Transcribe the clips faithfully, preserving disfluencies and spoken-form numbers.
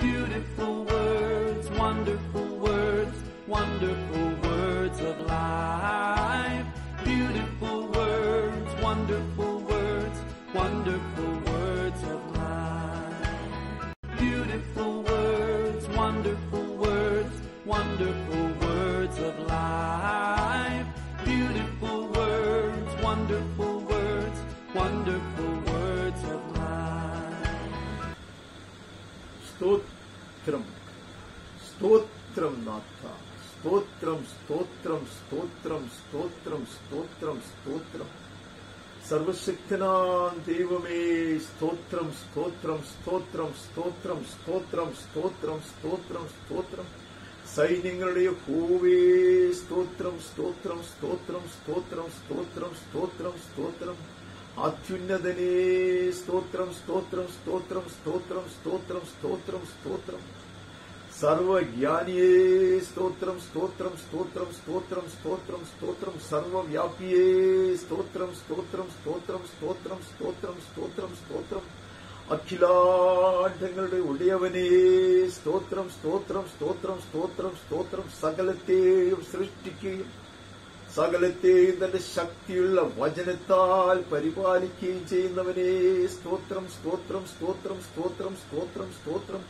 Beautiful words, wonderful words, wonderful words of life. Beautiful words, wonderful words, wonderful words of life. Beautiful words, wonderful words, wonderful words of life. Beautiful words, wonderful words, wonderful words of life. സ്തോത്രം സ്തോത്രം നാഥ, സ്തോത്രം സ്തോത്രം സ്തോത്രം സ്തോത്രം സ്തോത്രം സ്തോത്രം. സർവശക്തനാം ദൈവമേ സ്തോത്രം സ്തോത്രം സ്തോത്രം സ്തോത്രം സ്തോത്രം സ്തോത്രം സ്തോത്രം സ്തോത്രം. സൈന്യങ്ങളുടെ യഹോവേ സ്തോത്രം സ്തോത്രം സ്തോത്രം സ്തോത്രം സ്തോത്രം സ്തോത്രം സ്തോത്രം. അത്യുന്നതനേ സ്തോത്രം സ്തോത്രം സ്തോത്രം സ്തോത്രം സ്തോത്രം സ്തോത്രം സ്തോത്രം. സർവജ്ഞാനിയേ സ്തോത്രം സ്തോത്രം സ്തോത്രം സ്തോത്രം സ്തോത്രം സ്തോത്രം. സർവവ്യാപിയേ സ്തോത്രം സ്തോത്രം സ്തോത്രം സ്തോത്രം സ്തോത്രം സ്തോത്രം സ്തോത്രം. അഖിലാണ്ഡങ്ങളുടെ ഉടയവനേ സ്തോത്രം സ്തോത്രം സ്തോത്രം സ്തോത്രം സ്തോത്രം. സകലത്തെയും സൃഷ്ടിക്കുകയും സകലത്തെയും തന്റെ ശക്തിയുള്ള വചനത്താൽ പരിപാലിക്കുകയും ചെയ്യുന്നവനേ സ്തോത്രം സ്തോത്രം സ്തോത്രം സ്തോത്രം സ്തോത്രം സ്തോത്രം.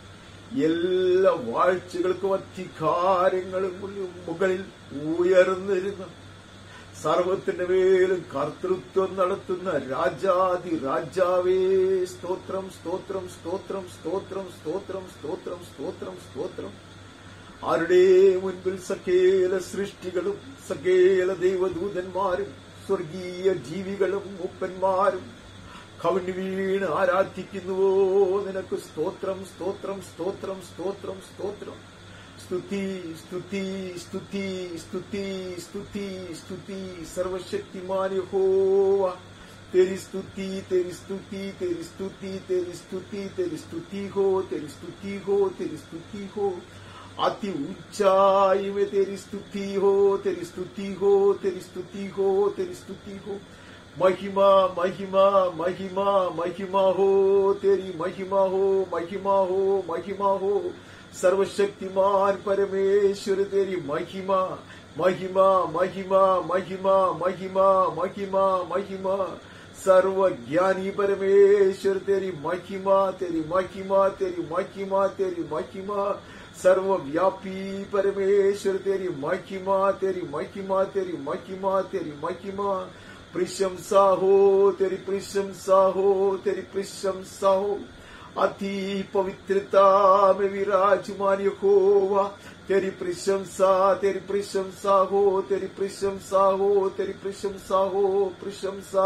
എല്ലാ വാഴ്ചകൾക്കും അധികാരങ്ങളും മുകളിൽ ഉയർന്നിരുന്ന സർവത്തിന്റെ മേലും കർത്തൃത്വം നടത്തുന്ന രാജാതി രാജാവേ സ്തോത്രം സ്തോത്രം സ്തോത്രം സ്തോത്രം സ്തോത്രം സ്തോത്രം സ്തോത്രം സ്തോത്രം. ആരുടെ മുൻപിൽ സകല സൃഷ്ടികളും സകല ദൈവദൂതന്മാരും സ്വർഗീയ ജീവികളും മുപ്പന്മാരും കവിണ്ണി വീണ് ആരാധിക്കുന്നുവോ നിനക്ക് സ്തോത്രം സ്തോത്രം സ്തോത്രം സ്തോത്രം സ്തോത്രം. സ്തുതി സ്തുതി സ്തുതി സ്തുതി സ്തുതി സ്തുതി. സർവശക്തിമാൻ യഹോവ तेरी स्तुति तेरी स्तुति तेरी स्तुति तेरी स्तुति तेरी स्तुति हो तेरी स्तुति हो तेरी स्तुति हो. अति ऊंचाई में तेरी स्तुति हो तेरी स्तुति हो तेरी स्तुति हो तेरी स्तुति हो. महिमा महिमा महिमा महिमा हो तेरी महिमा हो महिमा हो महिमा हो. सर्वशक्तिमान परमेश्वर तेरी महिमा महिमा महिमा महिमा महिमा महिमा महिमा. सर्वज्ञानी परमेश्वर तेरी महिमा तेरी महिमा तेरी महिमा तेरी महिमा. सर्वव्यापी परमेश्वर तेरी महिमा तेरी महिमा तेरी महिमा तेरी महिमा. प्रशंसा हो तेरी प्रशंसा हो तेरी प्रशंसा हो. अति पवित्रता में विराजमान यहोवा तेरी प्रशंसा तेरी प्रशंसा हो तेरी प्रशंसा हो तेरी प्रशंसा हो प्रशंसा.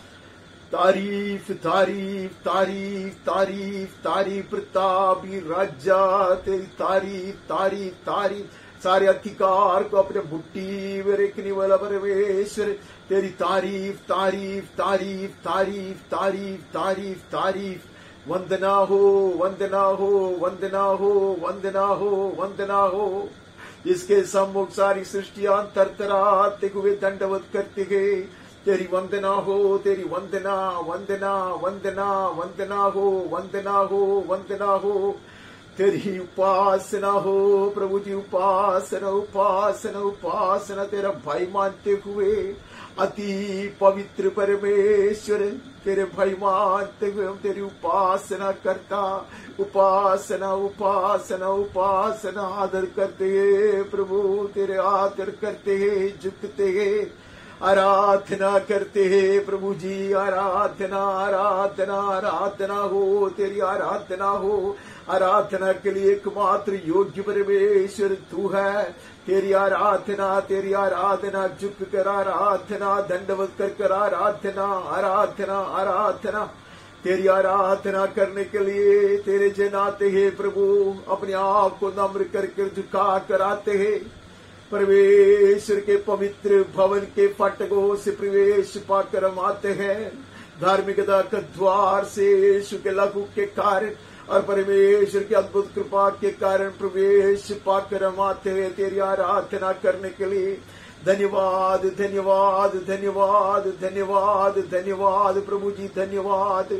तारीफ तारीफ तारीफ तारीफ तारीफ. प्रतापी राजा तेरी तारीफ तारीफ तारीफ. सारे अधिकार को अपने मुट्ठी में रखने वाला परमेश्वर तेरी तारीफ तारीफ तारीफ तारीफ तारीफ तारीफ तारीफ. वंदना हो वंदना हो वंदना हो वंदना हो वंदना हो. जिसके सम्मुख सारी सृष्टियां तरतराते हुए दंडवत करते गए तेरी वंदना हो तेरी वंदना वंदना वंदना वंदना हो वंदना हो वंदना हो. तेरी उपासना हो प्रभु जी उपासना उपासना उपासना. तेरा भय मानते हुए अति पवित्र परमेश्वर तेरे भय मानते हुए हम तेरी उपासना करता उपासना उपासना उपासना. आदर करते हैं प्रभु तेरे आदर करते हैं झुकते हैं आराधना करते हैं प्रभु जी. आराधना आराधना आराधना हो तेरी आराधना हो. आराधना के लिए एकमात्र योग्य परमेश्वर तू है. तेरी आराधना तेरी आराधना झुक कर आराधना दंडवत कर कर आराधना आराधना आराधना. तेरी आराधना करने के लिए तेरे जन आते हैं प्रभु. अपने आप को नम्र करके झुका कर आते हैं. परमेश्वर के पवित्र भवन के फाटकों से प्रवेश पाकर हम आते हैं. धार्मिकता का द्वार से यीशु के लहू के कारण और परमेश्वर की अद्भुत कृपा के कारण प्रवेश पाकर हम आते हैं तेरी आराधना करने के लिए. धन्यवाद धन्यवाद धन्यवाद धन्यवाद धन्यवाद प्रभु जी धन्यवाद.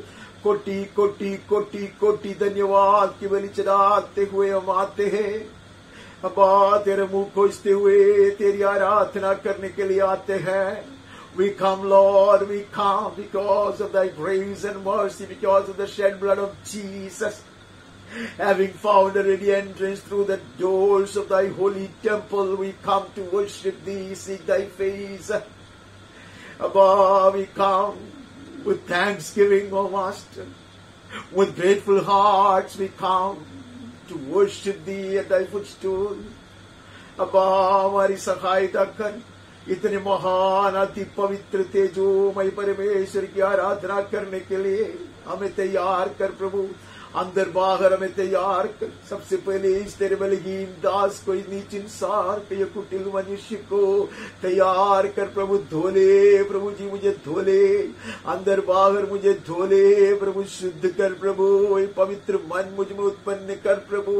कोटि कोटि कोटि कोटि धन्यवाद की बलि चढ़ाते हुए हम आते हैं। अब्बा तेरे मुंह खोजते हुए तेरी आराधना करने के लिए आते हैं। We come, Lord, we come because of thy grace and mercy, because of the shed blood of Jesus. Having found a ready entrance through the doors of thy holy temple, we come to worship thee, seek thy face. Abba, we come with thanksgiving, O Master. With grateful hearts we come to worship thee at thy footstool. Abba, हमारी सहायता कर। इतने महान अति पवित्र तेजोमय परमेश्वर की आराधना करने के लिए हमें तैयार कर प्रभु। अंदर बाहर हमें तैयार कर। सबसे पहले इस तेरे बलहीन दास को, नीच इंसान को, ये कुटिल मनुष्य को तैयार कर प्रभु। धोले प्रभु जी, मुझे धोले, अंदर बाहर मुझे धोले प्रभु। शुद्ध कर प्रभु। वही पवित्र मन मुझ में उत्पन्न कर प्रभु।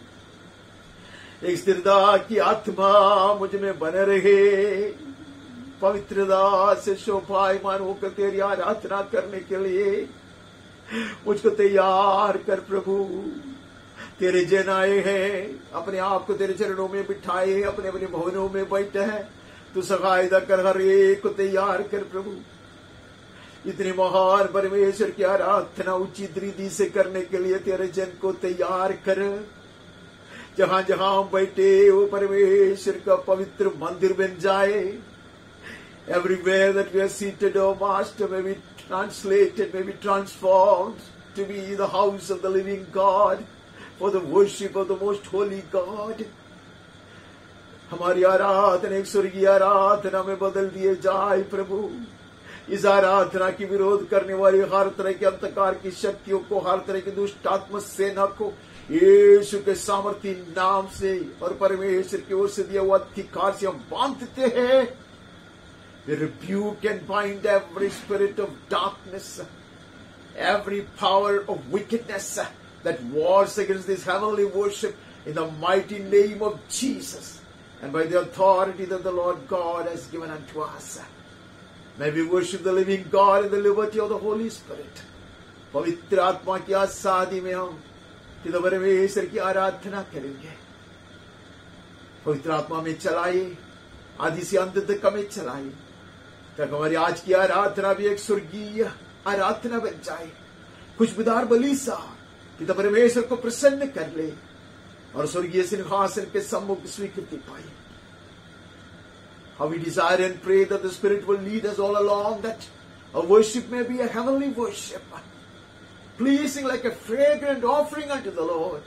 एक स्थिरता की आत्मा मुझ में बने रहे। पवित्रता से शोभायमान होकर तेरी आराधना करने के लिए मुझको तैयार कर प्रभु। तेरे जन आए हैं, अपने आप को तेरे चरणों में बिठाए, अपने अपने भवनों में बैठे हैं। तू सहायता कर, हर एक को तैयार कर प्रभु। इतने महान परमेश्वर की आराधना उचित रीति से करने के लिए तेरे जन को तैयार कर। जहां जहां हम बैठे वो परमेश्वर का पवित्र मंदिर बन जाए। Everywhere that we are seated, O Master, may be translated, may be transformed to be the house of the living God, for the worship of the most holy God. हमारी आराधना एक स्वर्गीय आराधना में बदल दिए जाए प्रभु। इस आराधना की विरोध करने वाली हर तरह के अंधकार की शक्तियों को, हर तरह की दुष्ट आत्म सेना को यीशु के सामर्थी नाम से और परमेश्वर की ओर से दिया हुआ अधिकार से हम बांधते हैं। We rebuke and bind every spirit of darkness, every power of wickedness that wars against this heavenly worship in the mighty name of Jesus and by the authority that the Lord God has given unto us. May we worship the living God in the liberty of the Holy Spirit. पवित्र आत्मा की आसादी में हम पिता परमेश्वर की आराधना करेंगे। पवित्र आत्मा में चलाए, आदि से अंत तक हमें चलाए, तक हमारी आज की आराधना भी एक स्वर्गीय आराधना बन जाए। खुशबूदार बलि सा पिता परमेश्वर को प्रसन्न कर ले और स्वर्गीय सिंहासन के सम्मुख स्वीकृति पाए। How we desire and pray that the Spirit will lead us all along, that our worship may be a heavenly worship, pleasing like a fragrant offering unto the Lord,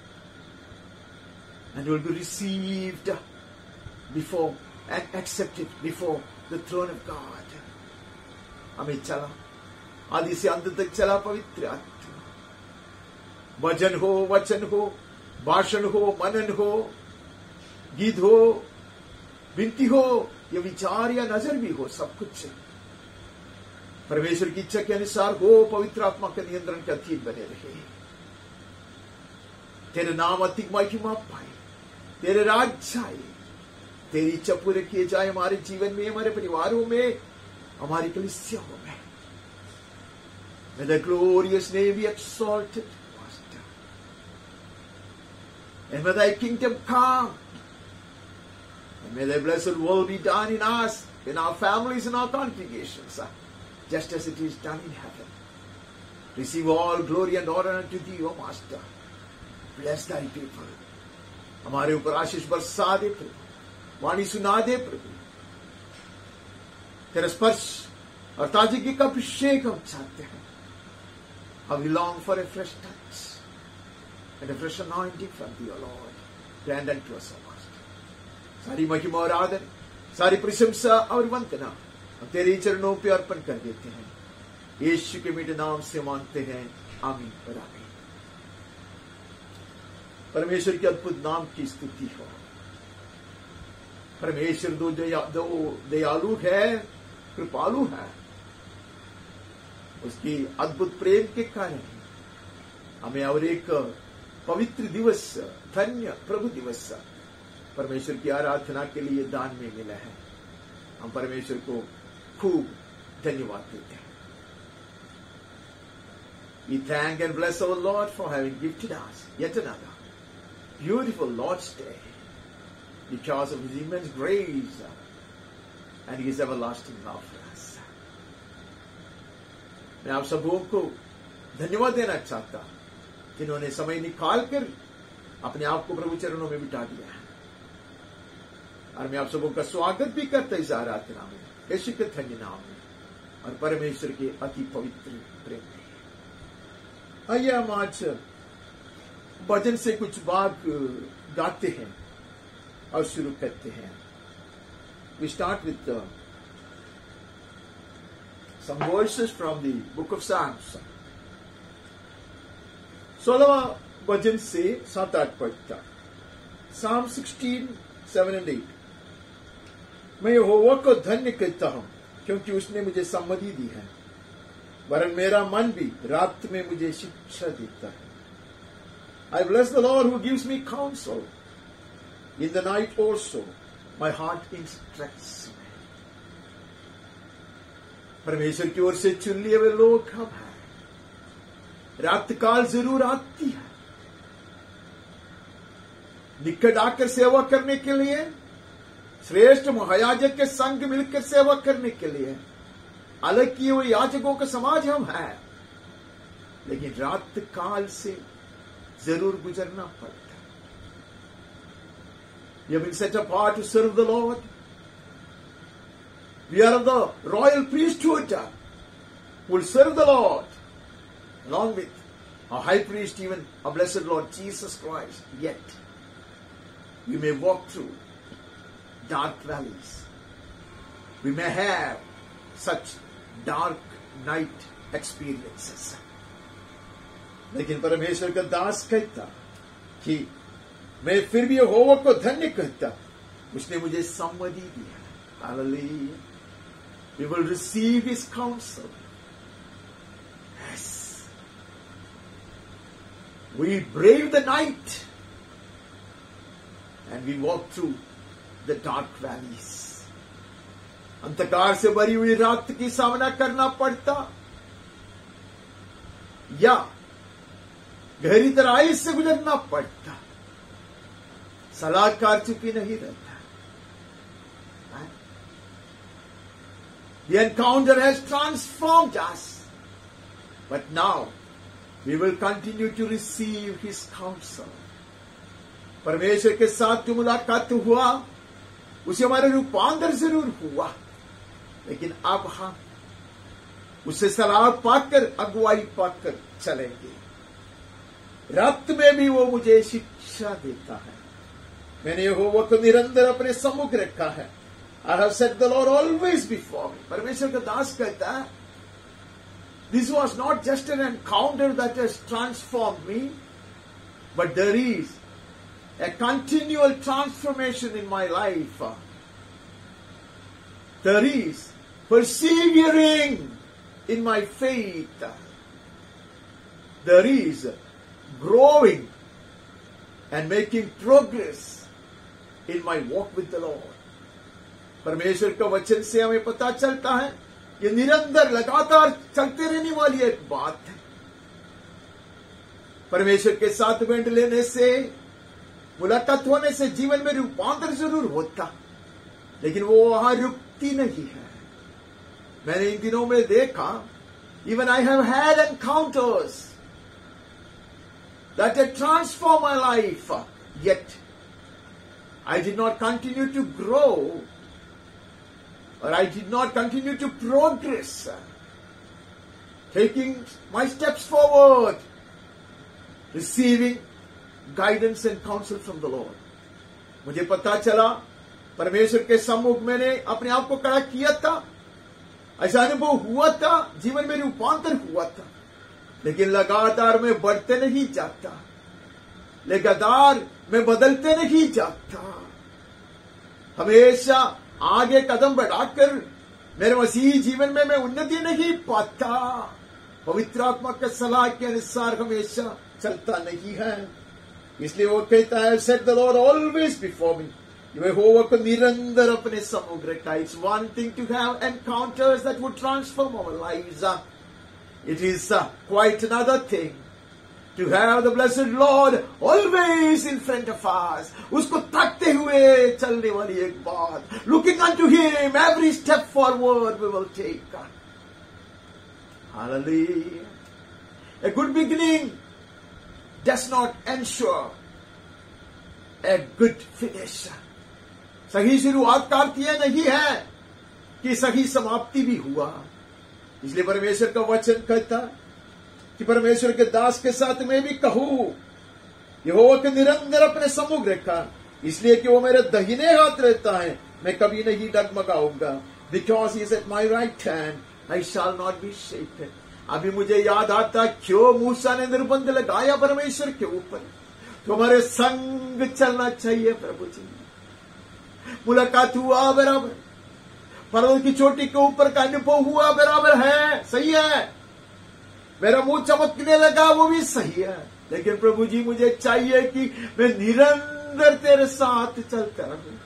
and will be received before and accepted before the throne of God. हमें चला, आदि से अंत तक चला पवित्र आत्मा। भजन हो, वचन हो, भाषण हो, मनन हो, गीत हो, विनती हो, या विचार या नजर भी हो, सब कुछ परमेश्वर की इच्छा के अनुसार हो, पवित्र आत्मा के नियंत्रण के अधीन बने रहे। तेरे नाम अधिक महिमा पाए, तेरे राज्य आए, तेरी इच्छा पूरे किए जाए हमारे जीवन में, हमारे परिवारों में, हमारी कलीसियाओं में। May the glorious name be exalted, Master. And may thy kingdom come. And may thy blessed will be done in us, in our families, in our congregations, just as it is done in heaven. Receive all glory and honor unto thee, O Master. Bless thy people. हमारे ऊपर आशीष बरसा दे प्रभु, वाणी सुना दे प्रभु। तेरा स्पर्श और ताजगी का अभिषेक हम चाहते हैं। How we long for a fresh touch and a fresh anointing from thee, O Lord. Grant unto us, O Master. सारी महिमा और आदर, सारी प्रशंसा और वंदना हम तेरे चरणों पे अर्पण कर देते हैं। यीशु के मीठे नाम से मांगते हैं, आमीन और आमीन। परमेश्वर के अद्भुत नाम की स्तुति हो। परमेश्वर दो दया, दो दयालु है, कृपालु है। उसकी अद्भुत प्रेम के कारण हमें और एक पवित्र दिवस, धन्य प्रभु दिवस परमेश्वर की आराधना के लिए दान में मिला है। हम परमेश्वर को खूब धन्यवाद देते हैं। We thank and bless our Lord for having gifted us yet another beautiful Lord's Day because of His immense grace and His everlasting love for us. मैं आप सबों को धन्यवाद देना चाहता हूं जिन्होंने समय निकालकर अपने आप को प्रभु चरणों में बिठा दिया है, और मैं आप सबों का स्वागत भी करता इस आराधना में यीशु के धन्य नाम में और परमेश्वर के अति पवित्र प्रेम में। आइए हम आज भजन से कुछ भाग गाते हैं और शुरू करते हैं। We start with uh, some verses from the book of Psalms. सोलहवां भजन से सात आठ पद तक। Psalm sixteen, seven and eight. मैं यहोवा को धन्य कहता हूं क्योंकि उसने मुझे सम्मति दी है, वरन मेरा मन भी रात में मुझे शिक्षा देता है। I bless the Lord who gives me counsel. In the night also my heart instructs me. परमेश्वर की ओर से चुन लिए हुए लोग हम हैं। रात काल जरूर आती है, निकट आकर सेवा करने के लिए, श्रेष्ठ महायाजक के संग मिलकर सेवा करने के लिए अलग किए हुए याजकों का समाज हम हैं, लेकिन रात काल से जरूर गुजरना पड़ता है। We have been set apart to serve the Lord. We are of the royal priesthood who will serve the Lord along with our high priest, even our blessed Lord Jesus Christ. Yet we may walk through dark valleys. We may have such dark night experiences. लेकिन परमेश्वर का दास कहता कि मैं फिर भी यहोवा को धन्य कहता, उसने मुझे सम्मति दी है। Hallelujah. We will receive His counsel. Yes. We brave the night and we walk through the dark valleys. अंधकार से भरी हुई रात की सामना करना पड़ता या गहरी तराई से गुजरना पड़ता, सलाहकार चुपी नहीं रहता। The encounter has transformed us, but now we will continue to receive His counsel. परमेश्वर के साथ जो मुलाकात हुआ उसे हमारे रूपांतर जरूर हुआ, लेकिन अब हम उससे सलाह पाकर, अगुवाई पाकर चलेंगे। रात में भी वो मुझे शिक्षा देता है। मैंने यहोवा को निरंतर अपने सम्मुख रखा है। I have set the Lord always before me. परमेश्वर का दास कहता है, this was not just an encounter that has transformed me, but there is a continual transformation in my life. There is persevering in my faith. There is growing and making progress in my walk with the Lord. परमेश्वर का वचन से हमें पता चलता है ये निरंतर लगातार चलते रहने वाली एक बात है। परमेश्वर के साथ भेंट लेने से, मुलाकात होने से जीवन में रूपांतर जरूर होता, लेकिन वो वहां रुकती नहीं है। मैंने इन दिनों में देखा, even I have had encounters that had transformed my life, yet I did not continue to grow, or I did not continue to progress, taking my steps forward, receiving guidance and counsel from the Lord. मुझे पता चला परमेश्वर के सम्मुख मैंने अपने आप को खड़ा किया था, ऐसा अनुभव हुआ था, जीवन में रूपांतर हुआ था, लेकिन लगातार मैं बढ़ते नहीं जाता, लगातार मैं बदलते नहीं जाता। हमेशा आगे कदम बढ़ाकर मेरे मसीही जीवन में मैं उन्नति नहीं पाता, पवित्र आत्मा के सलाह के अनुसार हमेशा चलता नहीं है। इसलिए वो कहता है, set the Lord always before me, यहोवा को निरंतर अपने सम्मुख रखा। It's one thing to have encounters that would transform our lives, It is uh, quite another thing to have the blessed Lord always in front of us. उसको ताकते हुए चलने वाली एक बात. Looking unto Him, every step forward we will take. Hallelujah. A good beginning does not ensure a good finish. सही शुरुआत का अर्थ यह नहीं है कि सही समाप्ति भी हुआ. इसलिए परमेश्वर का वचन कहता कि परमेश्वर के दास के साथ मैं भी कहूं, यहोवा के निरंतर अपने सम्मुख रखा, इसलिए कि वो मेरे दाहिने हाथ रहता है, मैं कभी नहीं डगमगाऊंगा. Because he is at my right hand, I shall not be shaken. अभी मुझे याद आता क्यों मूसा ने निर्बंध लगाया परमेश्वर के ऊपर. तुम्हारे संग चलना चाहिए प्रभु जी. मुलाकात हुआ बराबर, पर्वत की चोटी के ऊपर का अनुभव हुआ बराबर है, सही है. मेरा मुंह चमकने लगा, वो भी सही है. लेकिन प्रभु जी मुझे चाहिए कि मैं निरंतर तेरे साथ चलता रहूं.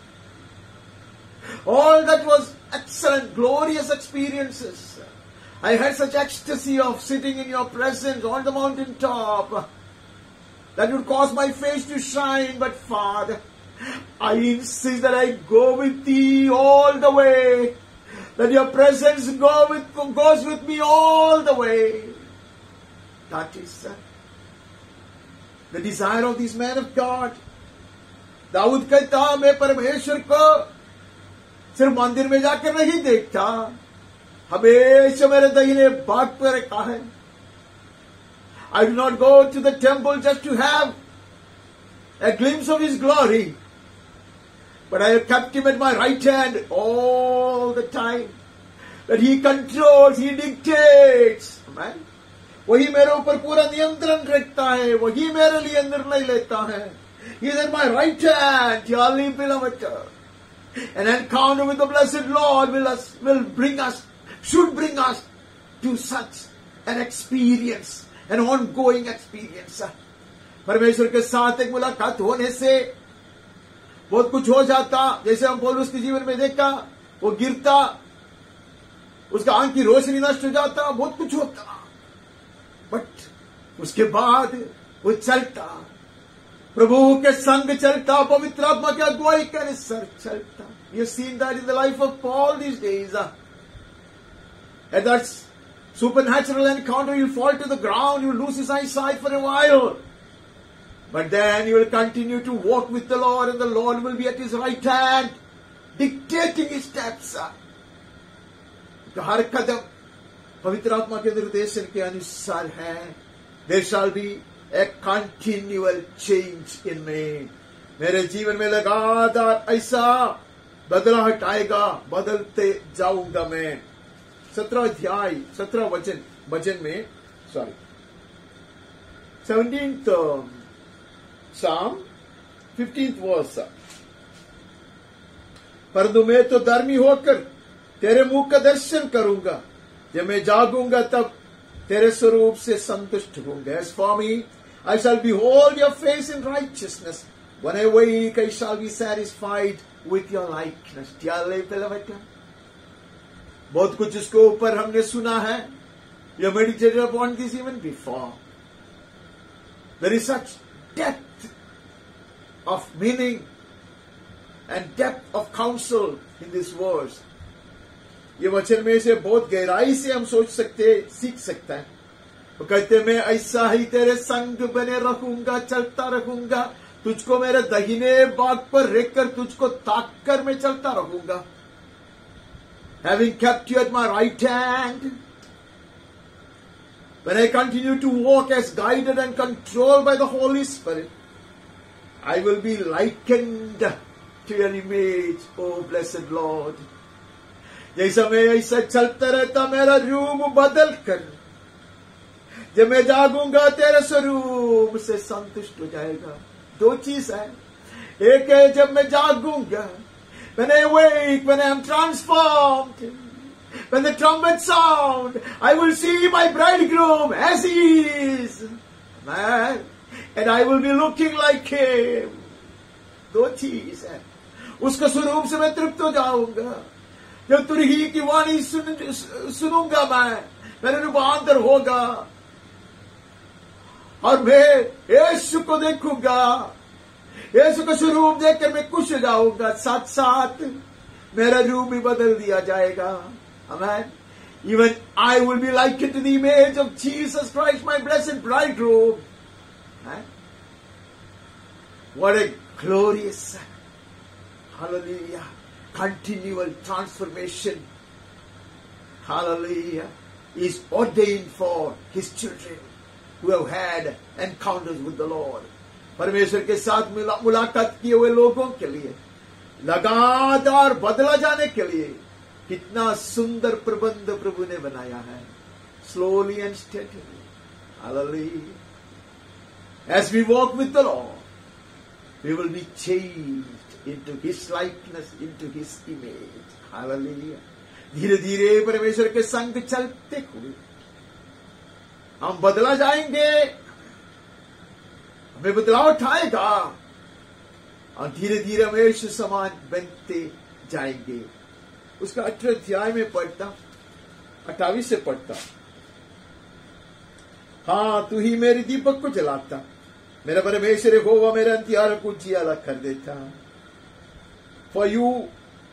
All that was excellent, glorious experiences. I had such ecstasy of sitting in your presence on the mountain top that would cause my face to shine. But Father, I insist that I go with thee all the way. That your presence go with, goes with me all the way. That is uh, the desire of this man of God. Dawood कहता, मैं परमेश्वर को सिर्फ मंदिर में जाकर नहीं देखता, हमेशा मेरे दाहिने भाग पर रखा है. I do not go to the temple just to have a glimpse of His glory, but I have kept Him at my right hand all the time. That He controls, He dictates. Amen. वही मेरे ऊपर पूरा नियंत्रण रखता है, वही मेरे लिए निर्णय लेता है. He is at my right hand, dearly beloved. An encounter with the blessed Lord will, us, will bring us, should bring us to such an experience, an ongoing experience. परमेश्वर के साथ एक मुलाकात होने से बहुत कुछ हो जाता. जैसे हम पौलुस के जीवन में देखा, वो गिरता, उसका आंख की रोशनी नष्ट हो जाता, बहुत कुछ होता. बट उसके बाद वो चलता, प्रभु के संग चलता, पवित्र आत्मा की अगुवाई के अनुसार चलता. You have seen that in the life of Paul these days. At that supernatural encounter, you'll fall to the ground, you'll lose his eyesight for a while. But then you will continue to walk with the Lord, and the Lord will be at his right hand, dictating his steps. हर कदम पवित्र आत्मा के निर्देशन के अनुसार है. There shall be a continual change in me. मेरे जीवन में लगातार ऐसा बदलाहट आएगा, बदलते जाऊंगा मैं. सत्रह अध्याय सत्रह वचन वचन में sorry seventeenth psalm fifteenth verse. परंतु मैं तो धर्मी होकर तेरे मुख का दर्शन करूंगा, जब मैं जागूंगा तब तेरे स्वरूप से संतुष्ट होऊंगा. As for me, I shall behold your face in righteousness. When I wake, I shall be satisfied with your likeness. Dearly beloved, बहुत कुछ इसके ऊपर हमने सुना है. You meditated upon this even before. There is such depth of meaning and depth of counsel in this verse. ये वचन में से बहुत गहराई से हम सोच सकते, सीख सकते हैं. वो कहते, मैं ऐसा ही तेरे संग बने रहूंगा, चलता रहूंगा, तुझको मेरे दाहिने भाग पर रखकर तुझको ताक कर मैं चलता रहूंगा. Having kept you at my right hand, when I continue to walk as guided and controlled by the Holy Spirit, I will be likened to your image, O blessed Lord. जैसा मैं ऐसा चलता रहता, मेरा रूप बदल कर जब मैं जागूंगा तेरे स्वरूप से संतुष्ट हो जाएगा. दो चीज है. एक है जब मैं जागूंगा, when I wake, when I am transformed, when the trumpet sound, I will see my bridegroom as he is, man, and I will be looking like him. दो चीज है. उसके स्वरूप से मैं तृप्त हो जाऊंगा. जब तुरही की वाणी सुन, सुनूंगा मैं, मेरे रूपांतर होगा और मैं यीशु को देखूंगा। यीशु का स्वरूप देखकर मैं खुश हो जाऊंगा, साथ साथ मेरा रूप भी बदल दिया जाएगा। आमेन। Even I will be likened to the image of Jesus Christ, my blessed bridegroom. Right? What a glorious, hallelujah, continual transformation, hallelujah, is ordained for His children who have had encounters with the Lord. परमेश्वर के साथ मुलाकात किए हुए लोगों के लिए लगातार बदला जाने के लिए कितना सुंदर प्रबंध प्रभु ने बनाया है। Slowly and steadily, hallelujah. As we walk with the Lord, we will be changed into His likeness, into His image. Hallelujah. धीरे धीरे परमेश्वर के संग चलते हुए हम बदला जाएंगे, हमें बदलाव उठाएगा और धीरे धीरे हम यीशु समान बनते जाएंगे। उसका अठारह अध्याय में पढ़ता, अट्ठाईस से पढ़ता। हाँ, तू ही मेरी दीपक को जलाता, मेरा परमेश्वर यहोवा मेरे अंधियारों को उजियाला कर देता। For you,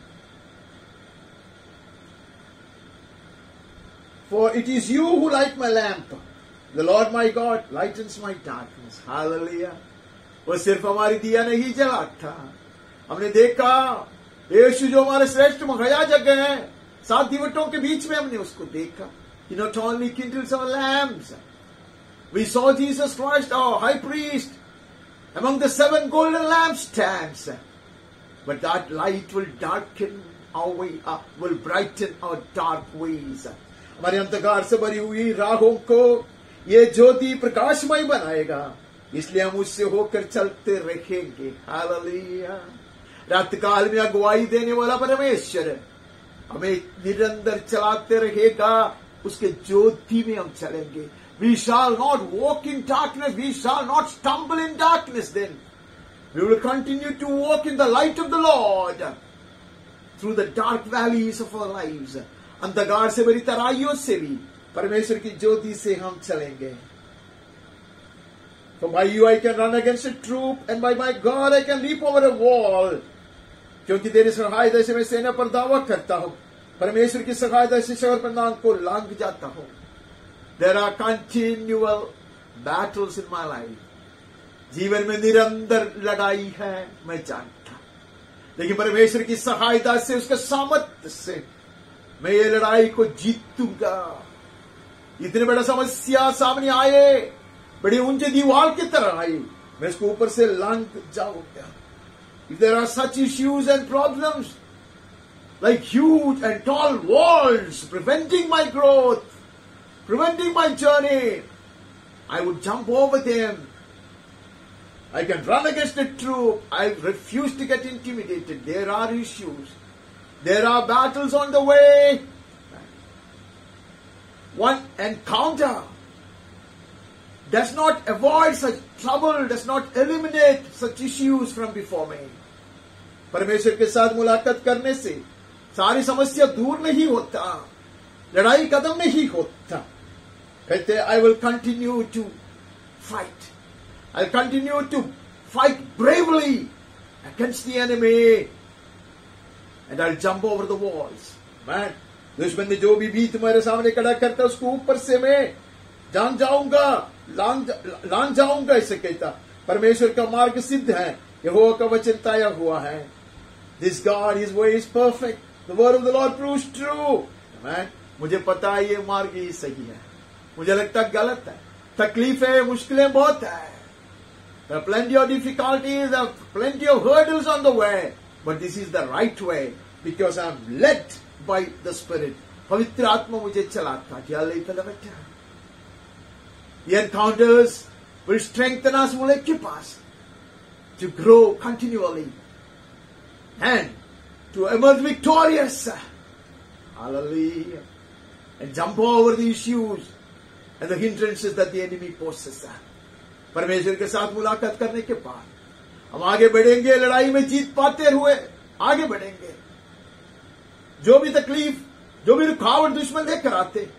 for it is you who light my lamp. The Lord my God lightens my darkness. Hallelujah. वो सिर्फ हमारी दिया नहीं जलाता, हमने देखा यीशु जो हमारे श्रेष्ठ महया जगह है, सात दीवटों के बीच में हमने उसको देखा। He not only kindles our lamps, we saw Jesus Christ, our high priest, among the seven golden lampstands. But that light will darken our way up, will brighten our dark ways. हमारे अंधकार से भरी हुई राहों को ये ज्योति प्रकाशमय बनाएगा, इसलिए हम उससे होकर चलते रहेंगे। हालेलुया। रात काल में अगुवाई देने वाला परमेश्वर हमें निरंतर चलाते रहेगा, उसके ज्योति में हम चलेंगे। We shall not walk in darkness, we shall not stumble in darkness then. We will continue to walk in the light of the Lord through the dark valleys of our lives. अंधकार से भरी तराइयों से भी परमेश्वर की ज्योति से हम चलेंगे। For by you I can run against a troop, and by my God I can leap over a wall. क्योंकि तेरी सहायता से मैं सेना पर दावा करता हूं, परमेश्वर की सहायता से शहर पर नाम को लांघ जाता हूं। There are continual battles in my life. जीवन में निरंतर लड़ाई है, मैं जानता, लेकिन परमेश्वर की सहायता से, उसके सामर्थ्य से मैं ये लड़ाई को जीतूंगा। इतने बड़ा समस्या सामने आए, बड़ी ऊंची दीवार की तरह आई, मैं इसको ऊपर से लांघ जाऊंगा। If there are such issues and problems like huge and tall walls preventing my growth, preventing my journey, I would jump over them. I can run against a troop. I refuse to get intimidated. There are issues. There are battles on the way. One encounter does not avoid such trouble, does not eliminate such issues from before me. परमेश्वर के साथ मुलाकात करने से सारी समस्या दूर नहीं होता, लड़ाई खत्म नहीं होता। कहते I will continue to fight. I'll continue to fight bravely against the enemy. And I'll jump over the walls. Man, दुश्मन ने जो भी भी तुम्हारे सामने खड़ा करता उसको ऊपर से मैं जान जाऊंगा, लांग लांग जाऊंगा। इसे कहता परमेश्वर का मार्ग सिद्ध है, यहोवा का वचन तय हुआ है। This God, His way is perfect. The word of the Lord proves true. Man, मुझे पता है ये मार्ग ही सही है, मुझे लगता गलत है, तकलीफें मुश्किलें बहुत है। There are plenty of difficulties, there are plenty of hurdles on the way. But this is the right way because I am led by the Spirit. पवित्र आत्मा मुझे चलाता। The encounters will strengthen us, will equip us to grow continually and to emerge victorious. Hallelujah. And jump over the issues and the hindrances that the enemy poses. परमेश्वर के साथ मुलाकात करने के बाद हम आगे बढ़ेंगे, लड़ाई में जीत पाते हुए आगे बढ़ेंगे। जो भी तकलीफ, जो भी रुकावट दुश्मन लेकर आते,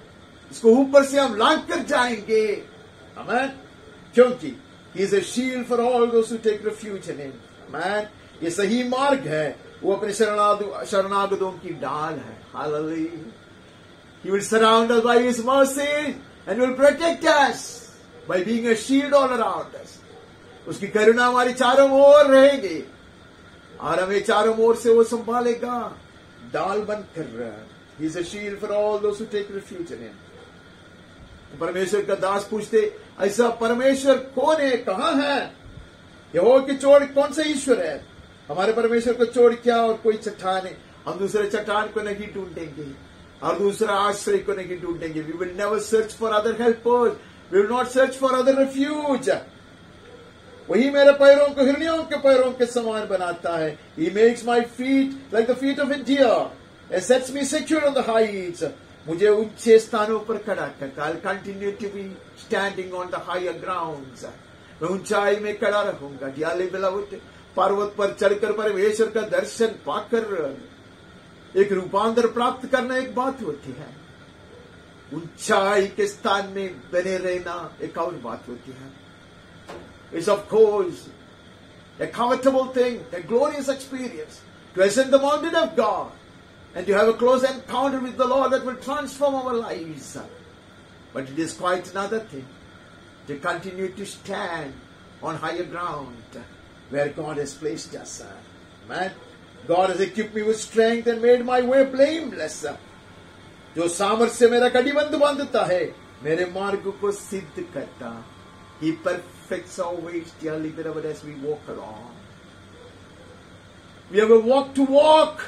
इसको ऊपर से हम लांग कर जाएंगे। आमीन। क्योंकि he is a shield for all those who take refuge in him। आमीन। ये सही मार्ग है, वो अपने शरणागतों की डाल है। Hallelujah। He will surround us by his mercy and will protect us by being a shield all around us। उसकी करुणा हमारी चारों ओर रहेगी और हमें चारों ओर से वो संभालेगा, डाल बनकर। He is a shield for all those who take refuge in him। परमेश्वर का दास पूछते, ऐसा परमेश्वर कौन है, कहां है? यहोवा की चोट कौन सा ईश्वर है? हमारे परमेश्वर को छोड़ क्या और कोई चट्टान है? हम दूसरे चट्टान को नहीं ढूंढेंगे और दूसरा आश्रय को नहीं ढूंढेंगे। We will never search for other helpers, we will not search for other refuge. वही मेरे पैरों को हिरनियों के पैरों के समान बनाता है। He makes my feet like the feet of a deer and sets me secure on the heights। मुझे ऊंचे स्थानों पर खड़ा करता है। I'll continue to be standing on the higher grounds। मैं ऊंचाई में खड़ा रहूंगा। Dearly beloved, पर्वत पर चढ़कर परमेश्वर का दर्शन पाकर एक रूपांतर प्राप्त करना एक बात होती है, ऊंचाई के स्थान में बने रहना एक और बात होती है। It's of course a comfortable thing, a glorious experience to ascend the mountain of God and to have a close encounter with the Lord that will transform our lives. But it is quite another thing to continue to stand on higher ground where God has placed us. Man, God has equipped me with strength and made my way blameless। जो सामर्थ्य मेरा कटिबंध बांधता है, मेरे मार्ग को सिद्ध करता। He perfects our ways, dearly beloved, as we walk along। We have a walk to walk,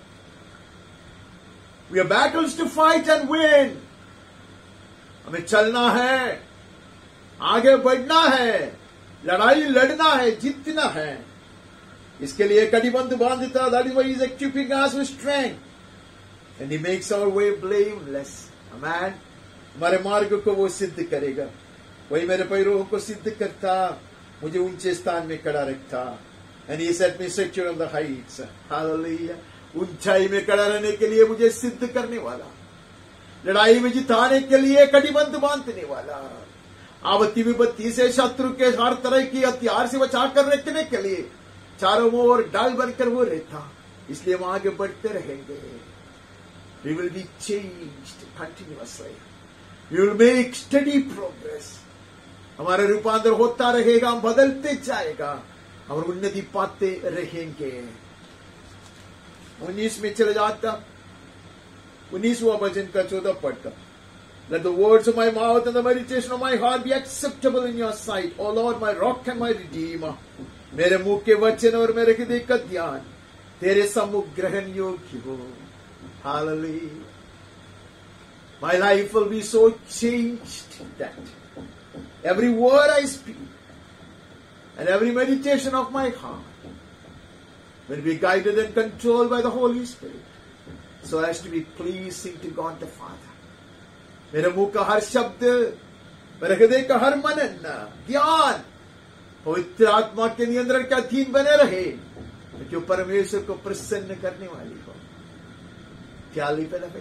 we have battles to fight and win। हमें चलना है, आगे बढ़ना है, लड़ाई लड़ना है, जीतना है। इसके लिए कटिबंध बांधता। That is why he is equipping us with strength and he makes our way blameless। Amen। हमारे मार्ग को वो सिद्ध करेगा। वही मेरे पैरों को सिद्ध करता, मुझे ऊंचे स्थान में खड़ा रखता। And he set me secure on the heights। Hallelujah। ऊंचाई में खड़ा रहने के लिए मुझे सिद्ध करने वाला, लड़ाई में जिताने के लिए कटिबंध बांधने वाला, आपत्ति विपत्ति से शत्रु के हर तरह की हथियार से बचा कर रखने के लिए चारों ओर डाल बनकर वो रहता। इसलिए हम आगे बढ़ते रहेंगे। We will be changed continuously। We will make steady progress। हमारा रूपांतर होता रहेगा, हम बदलते जाएगा और उन्नति पाते रहेंगे। उन्नीस में चले जाता, उन्नीसवां भजन का चौदह पढ़ता। Let the words of my mouth and the meditation of my heart be acceptable in your sight, O Lord, my rock and my redeemer। मेरे मुंह के वचन और मेरे हृदय का ध्यान तेरे सम्मुख ग्रहण योग्य हो। Hallelujah। My life will be so changed that every word I speak and every meditation of my heart will be guided and controlled by the Holy Spirit so as to be pleasing to God the Father। मेरे मुंह का हर शब्द, मेरे हृदय का हर मनन ज्ञान पवित्र आत्मा के नियंत्रण के अधीन बने रहे, क्योंकि परमेश्वर को प्रसन्न करने वाली हो। क्या benefit?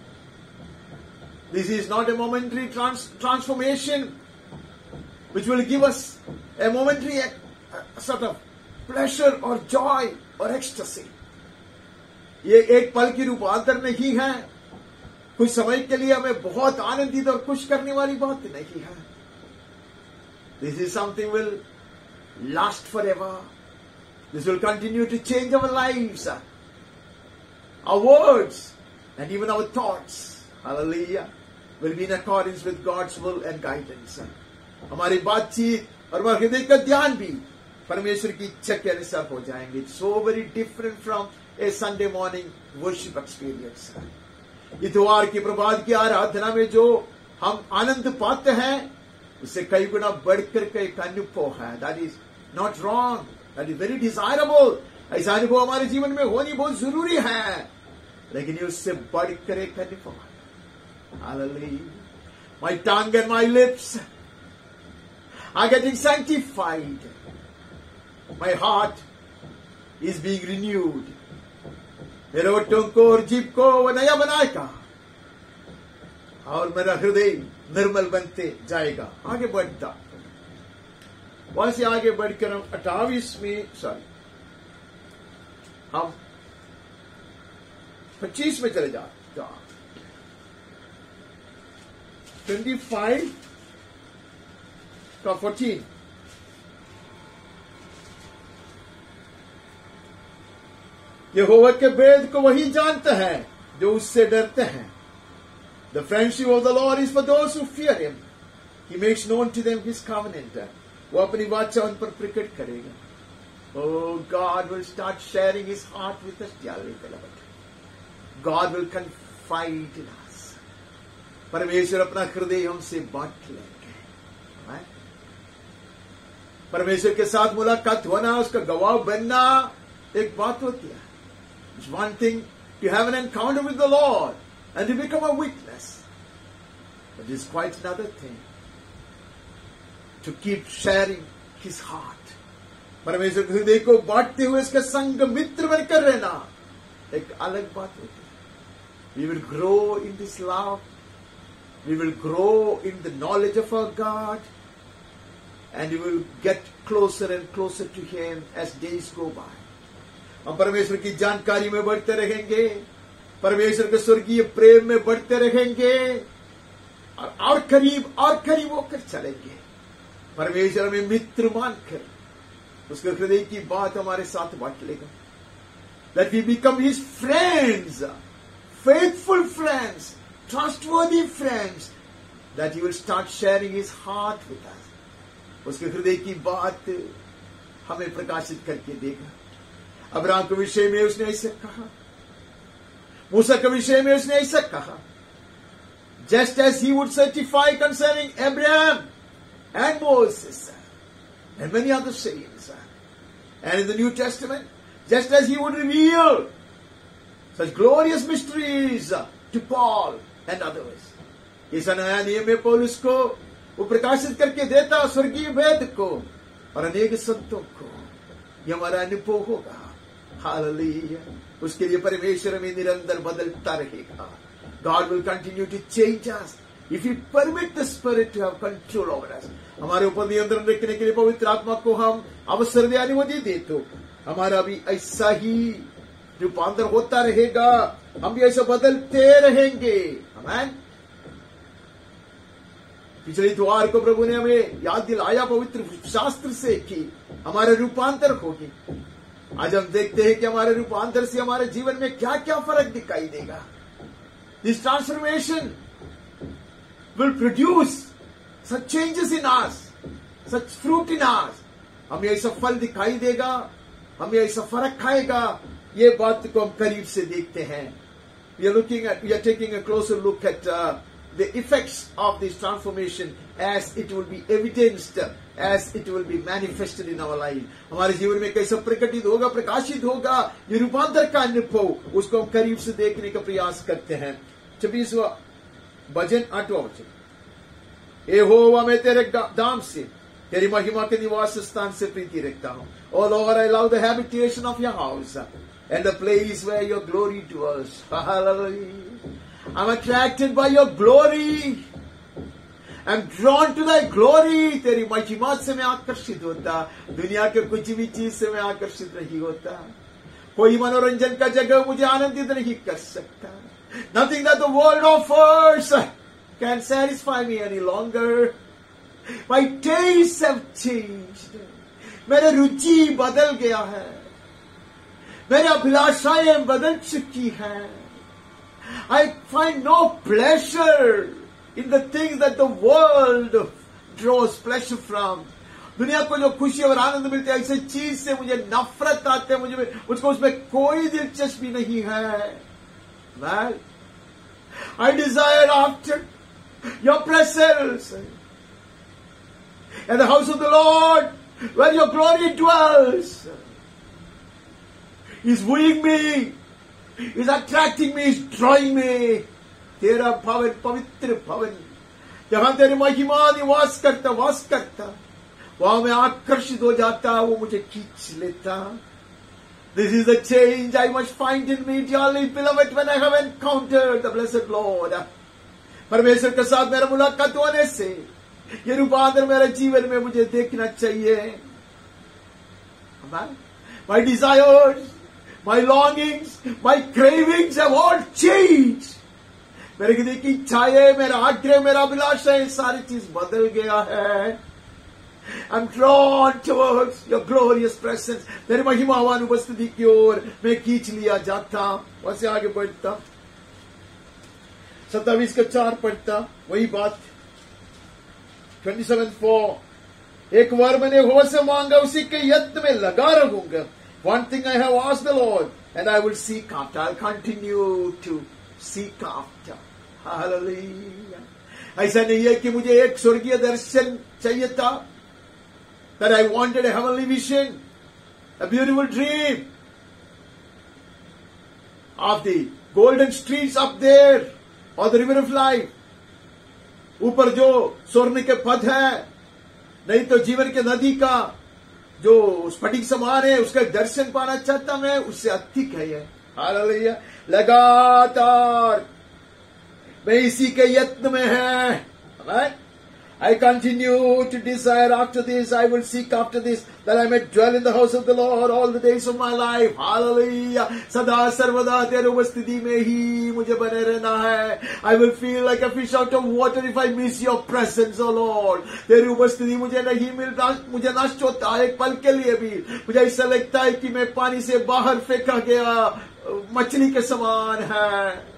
This is not a momentary trans transformation which will give us a momentary a, a sort of pleasure or joy or ecstasy। ये एक पल की रूपांतर नहीं है, कुछ समय के लिए हमें बहुत आनंदित और खुश करने वाली बात नहीं है। This is something will last forever। This will continue to change our lives, our words, and even our thoughts। Hallelujah। Will be in accordance with God's will and guidance। हमारी बातचीत और हमारे हृदय का ध्यान भी परमेश्वर की इच्छा के अनुसार हो जाएंगे। It's so very different from a Sunday morning worship experience। इतवार की प्रभात की आराधना में जो हम आनंद पाते हैं, उससे कई गुना बढ़कर के एक अनुभव है। That is not wrong, that is very desirable। ऐसा अनुभव हमारे जीवन में होनी बहुत जरूरी है, लेकिन ये उससे बढ़कर एक अनुभव है। Hallelujah। My tongue and my lips are getting sanctified। My heart is being renewed। मेरे होठों को और जीभ को वो नया बनाएगा। और मेरा हृदय निर्मल बनते जाएगा। आगे बढ़ता, वहां से आगे बढ़कर हम अट्ठाईस में सॉरी हम पच्चीस में चले जा ट्वेंटी फाइव का फोर्टीन। यहोवा के भेद को वही जानते हैं जो उससे डरते हैं। The friendship of the Lord is for those who fear Him. He makes known to them His covenant. वो अपनी वाचा उन पर प्रकट करेगा। Oh, God will start sharing His heart with us, dearly beloved. God will confide in us. परमेश्वर अपना हृदय हमसे बांट लेंगे। परमेश्वर के साथ मुलाकात होना, उसका गवाह बनना एक बात होती है। It's one thing to have an encounter with the Lord and to become a witness. But it's quite another thing to keep sharing His heart. परमेश्वर के हृदय को बांटते हुए इसका संग मित्र बनकर रहना एक अलग बात होती है। We will grow in this love. We will grow in the knowledge of our God. And we will get closer and closer to Him as days go by. हम परमेश्वर की जानकारी में बढ़ते रहेंगे, परमेश्वर के स्वर्गीय प्रेम में बढ़ते रहेंगे और और करीब और करीब होकर चलेंगे। परमेश्वर में मित्र मानकर उसके हृदय की बात हमारे साथ बांट लेगा। That we become His friends, faithful friends, trustworthy friends, that He will start sharing His heart with us. उसके हृदय की बात हमें प्रकाशित करके देगा। अब्राहम के विषय में उसने ऐसा कहा, मूसा के विषय में उसने ऐसा कहा, just as He would certify concerning Abraham and Moses and many other sayings. And in the New Testament, just as He would reveal such glorious mysteries to Paul and others. इस नया नियम में पौलुस को वो प्रकाशित करके देता स्वर्गीय वेद को और अनेक संतों को। ये हमारा अनुभव होगा। हालेलुया। उसके लिए परमेश्वर हमें निरंतर बदलता रहेगा। God will continue to change us if we permit the Spirit to have control over us. हमारे ऊपर नियंत्रण रखने के लिए पवित्र आत्मा को हम अवसर दे, अनुमति दे तो हमारा भी ऐसा ही रूपांतर होता रहेगा। हम भी ऐसा बदलते रहेंगे। आमीन। पिछले द्वार को प्रभु ने हमें याद दिलाया पवित्र शास्त्र से कि हमारे रूपांतर होगी। आज हम देखते हैं कि हमारे रूपांतर से हमारे जीवन में क्या क्या फर्क दिखाई देगा। This transformation will produce such changes in us, such fruit in us. हमें ऐसा फल दिखाई देगा, हमें ऐसा फर्क खाएगा। ये बात को हम करीब से देखते हैं। We are looking at, we are taking a closer look at uh, the effects of this transformation as it will be evidenced, as it will be manifested in our life. हमारे जीवन में कैसा प्रकटित होगा, प्रकाशित होगा ये रूपांतर का अनुभव, उसको हम करीब से देखने का प्रयास करते हैं। छब्बीसवां भजन आठवां वचन। यहोवा मैं तेरे दाम से, तेरी महिमा के निवास स्थान से प्रीति रखता हूँ। Oh Lord, I love the habitation of your house and the place where your glory dwells. Hallelujah. I'm attracted by your glory. I'm drawn to thy glory. तेरी महिमा से मैं आकर्षित होता, दुनिया के कुछ भी चीज से मैं आकर्षित नहीं होता। कोई मनोरंजन का जगह मुझे आनंदित नहीं कर सकता। Nothing that the world offers can satisfy me any longer. My tastes have changed. मेरे रुचि बदल गया है, मेरी अभिलाषाएं बदल चुकी हैं। I find no pleasure in the things that the world draws pleasure from. दुनिया को जो खुशी और आनंद मिलते हैं ऐसे चीज से मुझे नफरत आते हैं, मुझे मुझको उसमें कोई दिलचस्पी नहीं है। Well, I desire after your presence and the house of the Lord where your glory dwells. He's wooing me, He's attracting me, He's drawing me. तेरा भवन, पवित्र भवन, जहां तेरी महिमा निवास करता, वास करता, वहां मैं आकर्षित हो जाता, वो मुझे खींच लेता। This is the change I must find in me, dearly beloved, when I have encountered the blessed Lord. परमेश्वर के साथ मेरा मुलाकात होने से ये रूपांतर मेरे जीवन में मुझे देखना चाहिए। My desires, my longings, my cravings have all changed. मेरे हृदय की इच्छाएं, मेरा आग्रह, मेरा अभिलाषा, ये सारी चीज बदल गया है। I'm drawn towards your glorious presence. तेरी महिमावान उपस्थिति की ओर मैं खींच लिया जाता। वहां से आगे बढ़ता, सत्तावीस का चार पढ़ता, वही बात। ट्वेंटी सेवन फोर, एक बार मैंने यहोवा से मांगा, उसी के यत्न में लगा रहूंगा। One thing I have asked the Lord, and I will seek after. I'll continue to seek after. Hallelujah. ऐसा नहीं है कि मुझे एक स्वर्गीय दर्शन चाहिए था, that I wanted a heavenly vision, a beautiful dream of the golden streets up there, or the river of life. ऊपर जो स्वर्ण के पथ है, नहीं तो जीवन के नदी का जो स्फटिक समान है, उसका दर्शन पाना चाहता मैं, उससे अधिक है ये। हालेलुया। लगातार मैं इसी के यत्न में है। I continue to desire after this. I will seek after this, that I may dwell in the house of the Lord all the days of my life. Hallelujah. सदा सर्वदा तेरे उपस्थिति में ही मुझे बने रहना है। I will feel like a fish out of water if I miss your presence, O Lord. तेरी उपस्थिति मुझे नहीं मिलता, मुझे नष्ट होता है एक पल के लिए भी। मुझे ऐसा लगता है कि मैं पानी से बाहर फेंका गया मछली के समान है।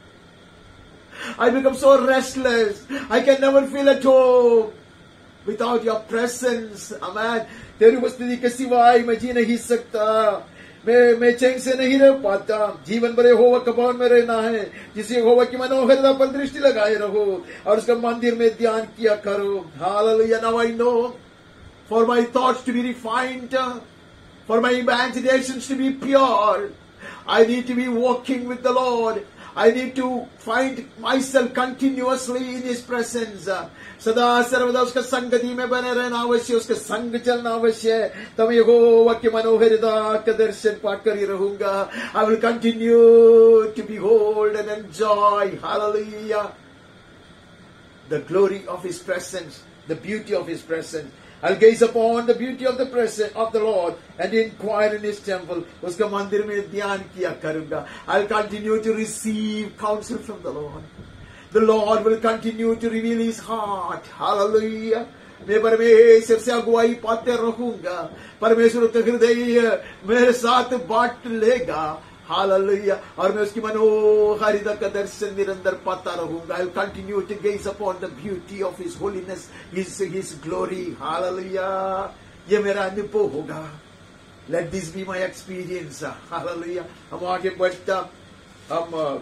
I become so restless. I can never feel at home without your presence. Amen. तेरी उपस्थिति के सिवाय मैं जी नहीं सकता। मैं मैं चैन से नहीं रह पाता। जीवन भर यहोवा के भवन में रहना है, जिसे यहोवा की मनोहरता पर दृष्टि लगाए रहो और उसका मंदिर में ध्यान किया करो। Hallelujah. Now I know, for my thoughts to be refined, for my imaginations to be pure, I need to be walking with the Lord. I need to find myself continuously in His presence. सदा सर्वदा उसका संगति में बने रहना अवश्य, उसके संग चलना अवश्य है। तब यहोवा की मनोहरता का दर्शन पाकर ही रहूंगा। I will continue to behold and enjoy, hallelujah, the glory of His presence, the beauty of His presence. I'll gaze upon the beauty of the presence of the Lord and inquire in His temple. उसका मंदिर में ध्यान किया करूंगा। I'll continue to receive counsel from the Lord. The Lord will continue to reveal His heart. Hallelujah. मैं परमेश्वर से अगुवाई पाते रहूंगा। परमेश्वर का हृदय मेरे साथ बांट लेगा। Hallelujah. और मैं उसकी मनोहारिता का दर्शन निरंतर पाता रहूंगा। I'll continue to gaze upon the beauty of His holiness, His His glory. Hallelujah. ये मेरा अनुभव होगा। Let this be my experience. Hallelujah. हम आगे बढ़ता, हम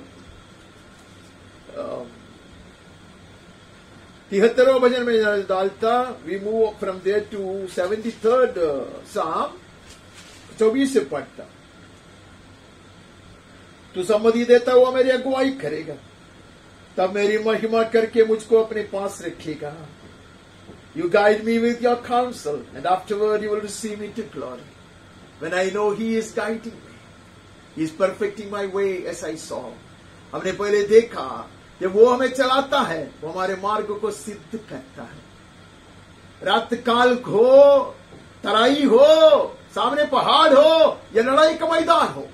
तिहत्तरवां भजन में डालता। We move from there to seventy-third Psalm. चौबीस से पढ़ता। तू सम्मति देता हुआ मेरी अगुवाई करेगा, तब मेरी महिमा करके मुझको अपने पास रखेगा। You guide me with your counsel, and afterward you will receive me to glory. When I know He is guiding me, He is perfecting my way as I saw. हमने पहले देखा कि वो हमें चलाता है, वो हमारे मार्ग को सिद्ध करता है। रात काल हो, तराई हो, सामने पहाड़ हो या लड़ाई का मैदान हो,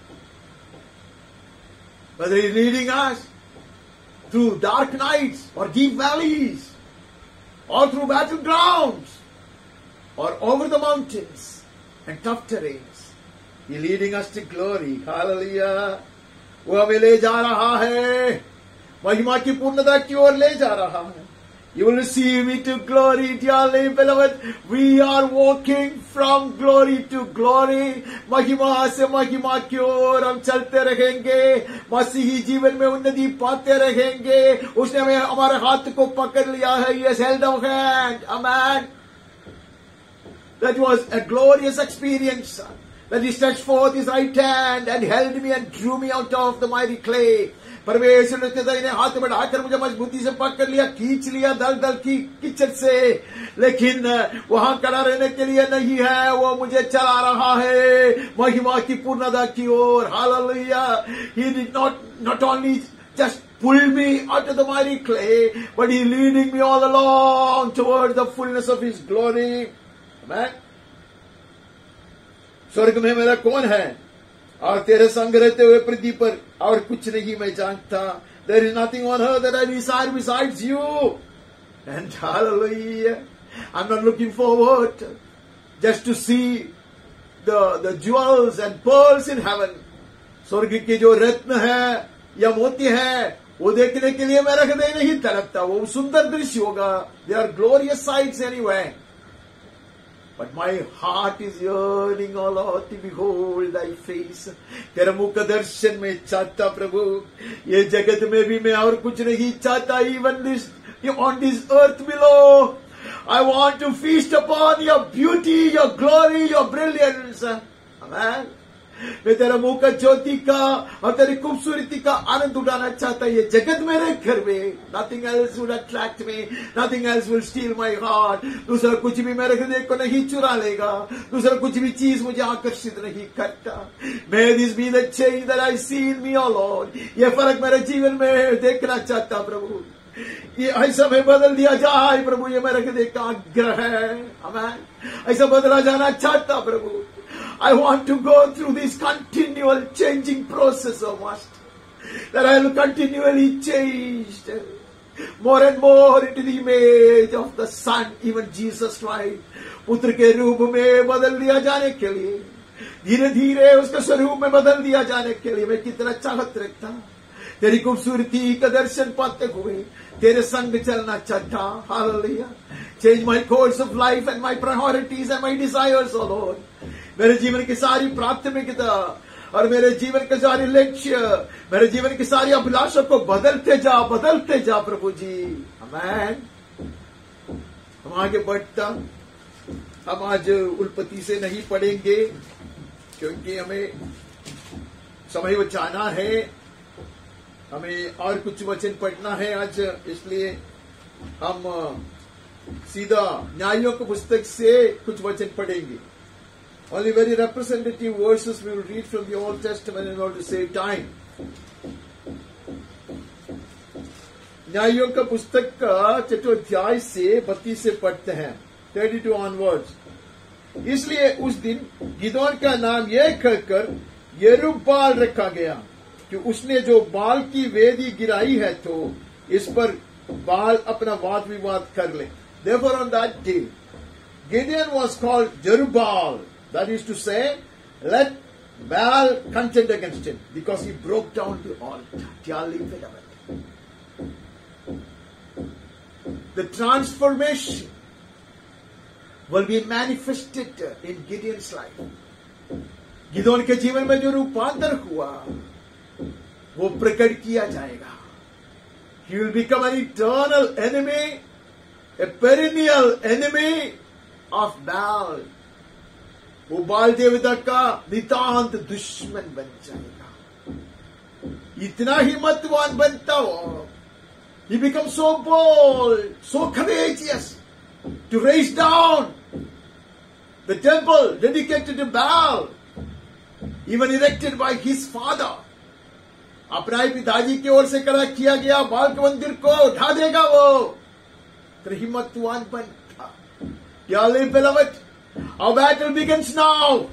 whether He's leading us through dark nights or deep valleys, or through battlegrounds, or over the mountains and tough terrains, He's leading us to glory. Hallelujah. वो हमें ले जा रहा है, महिमा की पूर्णता की ओर ले जा रहा है। You will receive me to glory, dearly beloved. We are walking from glory to glory. महिमा से महिमा की ओर हम चलते रहेंगे। मसीही जीवन में उन्नति पाते रहेंगे। उसने हमें हमारे हाथ को पकड़ लिया है। He has held our hand. Amen. That was a glorious experience. That He stretched forth His right hand and held me and drew me out of the miry clay. परमेश्वर ने दाहिने हाथ बढ़ाकर मुझे मजबूती से पकड़ लिया, खींच लिया दल दल की कीचड़ से, लेकिन वहां खड़ा रहने के लिए नहीं है, वो मुझे चला रहा है महिमा की पूर्णता की ओर। Hallelujah. He did not not only just pulled me out of the miry clay, but He leading me all along towards the fullness of His glory. Amen. स्वर्ग में मेरा कौन है और तेरे संग रहते हुए पृथ्वी पर और कुछ नहीं मैं जानता. There is nothing on earth that I desire besides you. And hallelujah, I'm not looking forward just to see the, the jewels and pearls in heaven. स्वर्ग के जो रत्न है या मोती है वो देखने के लिए मेरा हृदय नहीं तड़पता. वो सुंदर दृश्य होगा. They are glorious sights anyway. But my heart is yearning, O Lord, to behold Thy face. तेरा मुख का दर्शन में चाहता प्रभु. ये जगत में भी मैं और कुछ नहीं चाहता. Even this, on this earth below, I want to feast upon Your beauty, Your glory, Your brilliance. Amen. मैं तेरा मुख का ज्योति का और तेरी खूबसूरती का आनंद उठाना चाहता. ये जगत मेरे घर में. Nothing else would attract me. Nothing else will steal my heart. दूसरा कुछ भी मेरे हृदय को नहीं चुरा लेगा. दूसरा कुछ भी चीज मुझे आकर्षित नहीं करता. May this be the change that I see in me, O Lord. ये फर्क मेरे जीवन में देखना चाहता प्रभु. ये ऐसा में बदल दिया जाए प्रभु. ये मेरे हृदय का आग्रह है. आमेन. ऐसा बदला जाना चाहता प्रभु. I want to go through this continual changing process, O Master, that I will continually change more and more into the image of the Son, even Jesus Christ. पुत्र के रूप में बदल दिया जाने के लिए, धीरे धीरे उसके स्वरूप में बदल दिया जाने के लिए मैं कितना चाहत रखता. तेरी खूबसूरती का दर्शन पाते हुए तेरे संग चलना चाहता. Hallelujah. Change my course of life and my priorities and my desires, O Lord. मेरे जीवन की सारी प्राथमिकता और मेरे जीवन के सारे लक्ष्य, मेरे जीवन की सारी अभिलाषा को बदलते जा बदलते जा प्रभु जी. आमेन. हम आगे बढ़ता. हम आज उल्पत्ति से नहीं पढ़ेंगे क्योंकि हमें समय बचाना है. हमें और कुछ वचन पढ़ना है आज. इसलिए हम सीधा न्यायों की पुस्तक से कुछ वचन पढ़ेंगे. Only very representative verses we will read from the Old Testament in order to save time. न्यायों का पुस्तक का छठवां अध्याय से बत्तीस से पढ़ते हैं. thirty-two onwards. इसलिए उस दिन गिदोन का नाम यह कहकर यरूब्बाल रखा गया कि उसने जो बाल की वेदी गिराई है तो इस पर बाल अपना वाद विवाद कर ले. Therefore on that day Gideon was called Jerubbaal. That is to say, let Baal contend against him because he broke down the altar. The transformation will be manifested in Gideon's life. Gideon के जीवन में जो रूपांतर हुआ वो प्रकट किया जाएगा. He will become an eternal enemy, a perennial enemy of Baal. वो बाल देवता का नितांत दुश्मन बन जाएगा. इतना हिम्मतवान बनता हो. He becomes so bold, so courageous to raise down the temple dedicated to Baal, even erected by his father. अपना ही पिताजी की ओर से खड़ा किया गया बाल के मंदिर को उठा देगा वो. तो हिम्मतवान बनता. Dearly beloved, our battle begins now.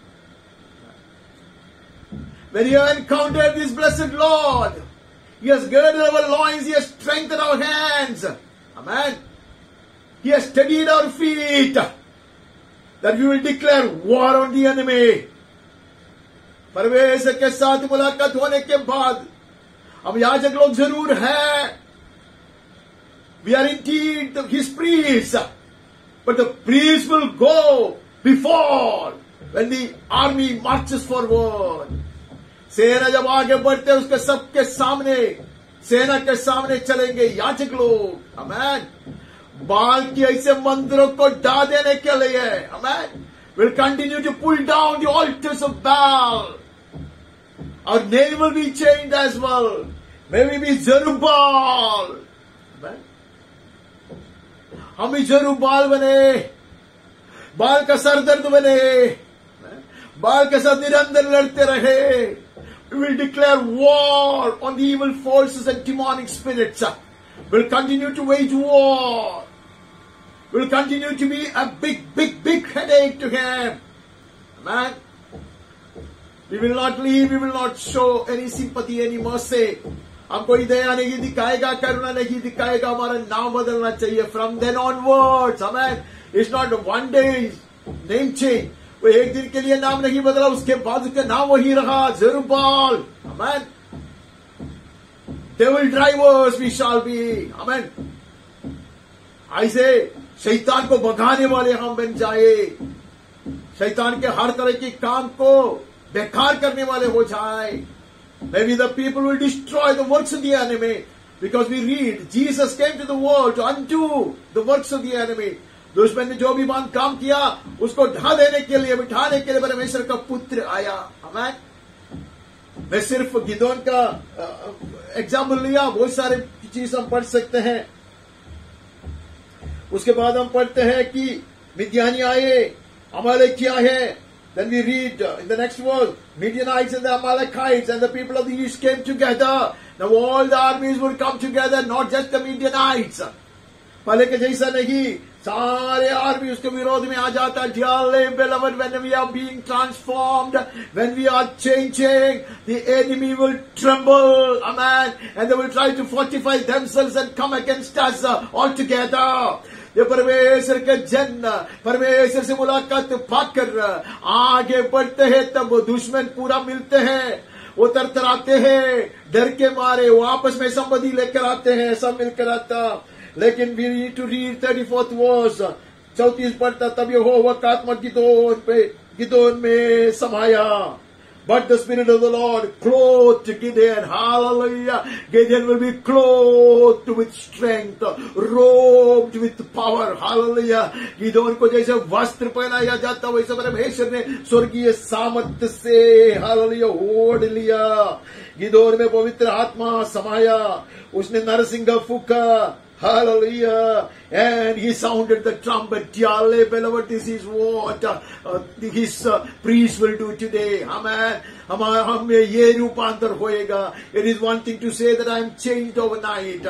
When you have encountered this blessed Lord, He has girded our loins, He has strengthened our hands. Amen. He has steadied our feet, that we will declare war on the enemy. परवेश के साथ मुलाकात होने के बाद हम याजक लोग जरूर हैं. We are indeed His priests. But the priest will go before when the army marches forward. सेना जब आगे बढ़ते हैं उसके सबके सामने, सेना के सामने चलेंगे याजक लोग. आमेन. बाल की ऐसे मंदिरों को ढा देने के लिए. आमेन. We'll continue to pull down the altars of Baal. Our name will be changed as well. May we be Jerubbaal. Amen. हम भी जरूबाल बने. बाल का सर दर्द बने. बाल के साथ निरंतर लड़ते रहे. We will declare war on the evil forces and demonic spirits. We will continue to wage war. We will continue to be a big, big, big headache to him. Amen. We will not leave. We will not show any sympathy, any mercy. हम कोई दया नहीं दिखाएगा, करुणा नहीं दिखाएगा, हमारा नाम बदलना चाहिए. From then onwards, amen. It's not one day name change. वो एक दिन के लिए नाम नहीं बदला, उसके बाद उसका नाम वही रहा, Zerubbabel. Amen. Devil drivers we shall be. Amen. ऐसे शैतान को भगाने वाले हम बन जाए, शैतान के हर तरह के काम को बेकार करने वाले हो जाए. Maybe the people will destroy the works of the enemy, because we read Jesus came to the world to undo the works of the enemy. दुश्मन ने जो भी बांध काम किया उसको ढा देने के लिए, मिटाने के लिए परमेश्वर का पुत्र आया. आमेन. मैं सिर्फ गिदोन का एग्जाम्पल लिया, बहुत सारे चीज हम पढ़ सकते हैं. उसके बाद हम पढ़ते हैं कि मिद्यानी आए, अमालेकी आए. Then we read uh, in the next verse, Midianites and the Amalekites and the people of the east came together. Now all the armies will come together, not just the Midianites. पहले के जैसा नहीं, सारे army उसके विरोध में आ जाता. Dearly beloved, when we are being transformed, when we are changing, the enemy will tremble, amen, and they will try to fortify themselves and come against us uh, all together. ये परमेश्वर के जन परमेश्वर से मुलाकात पाकर आगे बढ़ते हैं, तब दुश्मन पूरा मिलते हैं, वो तरतराते हैं, डर के मारे वो आपस में संबंधी लेकर आते हैं, सब मिलकर आता. लेकिन we need to read thirty-fourth verse, चौतीस पढ़ता. तब यहोवा का आत्मा गिदोन पे गिदोन में समाया. But the Spirit of the Lord clothed Gideon. Hallelujah. Gideon will be clothed with strength, robed with power. Hallelujah. Gideon को जैसे वस्त्र पहनाया जाता वैसे परमेश्वर ने स्वर्गीय सामर्थ से हालेलुया ओढ़ लिया. गिदोन में पवित्र आत्मा समाया. उसने नरसिंह फूका. Hallelujah. And he sounded the trumpet. Dearly beloved, this is what uh, uh, his uh, priest will do today. Amen. हमारा हम में ये रूपांतर होएगा. It is one thing to say that I am changed overnight.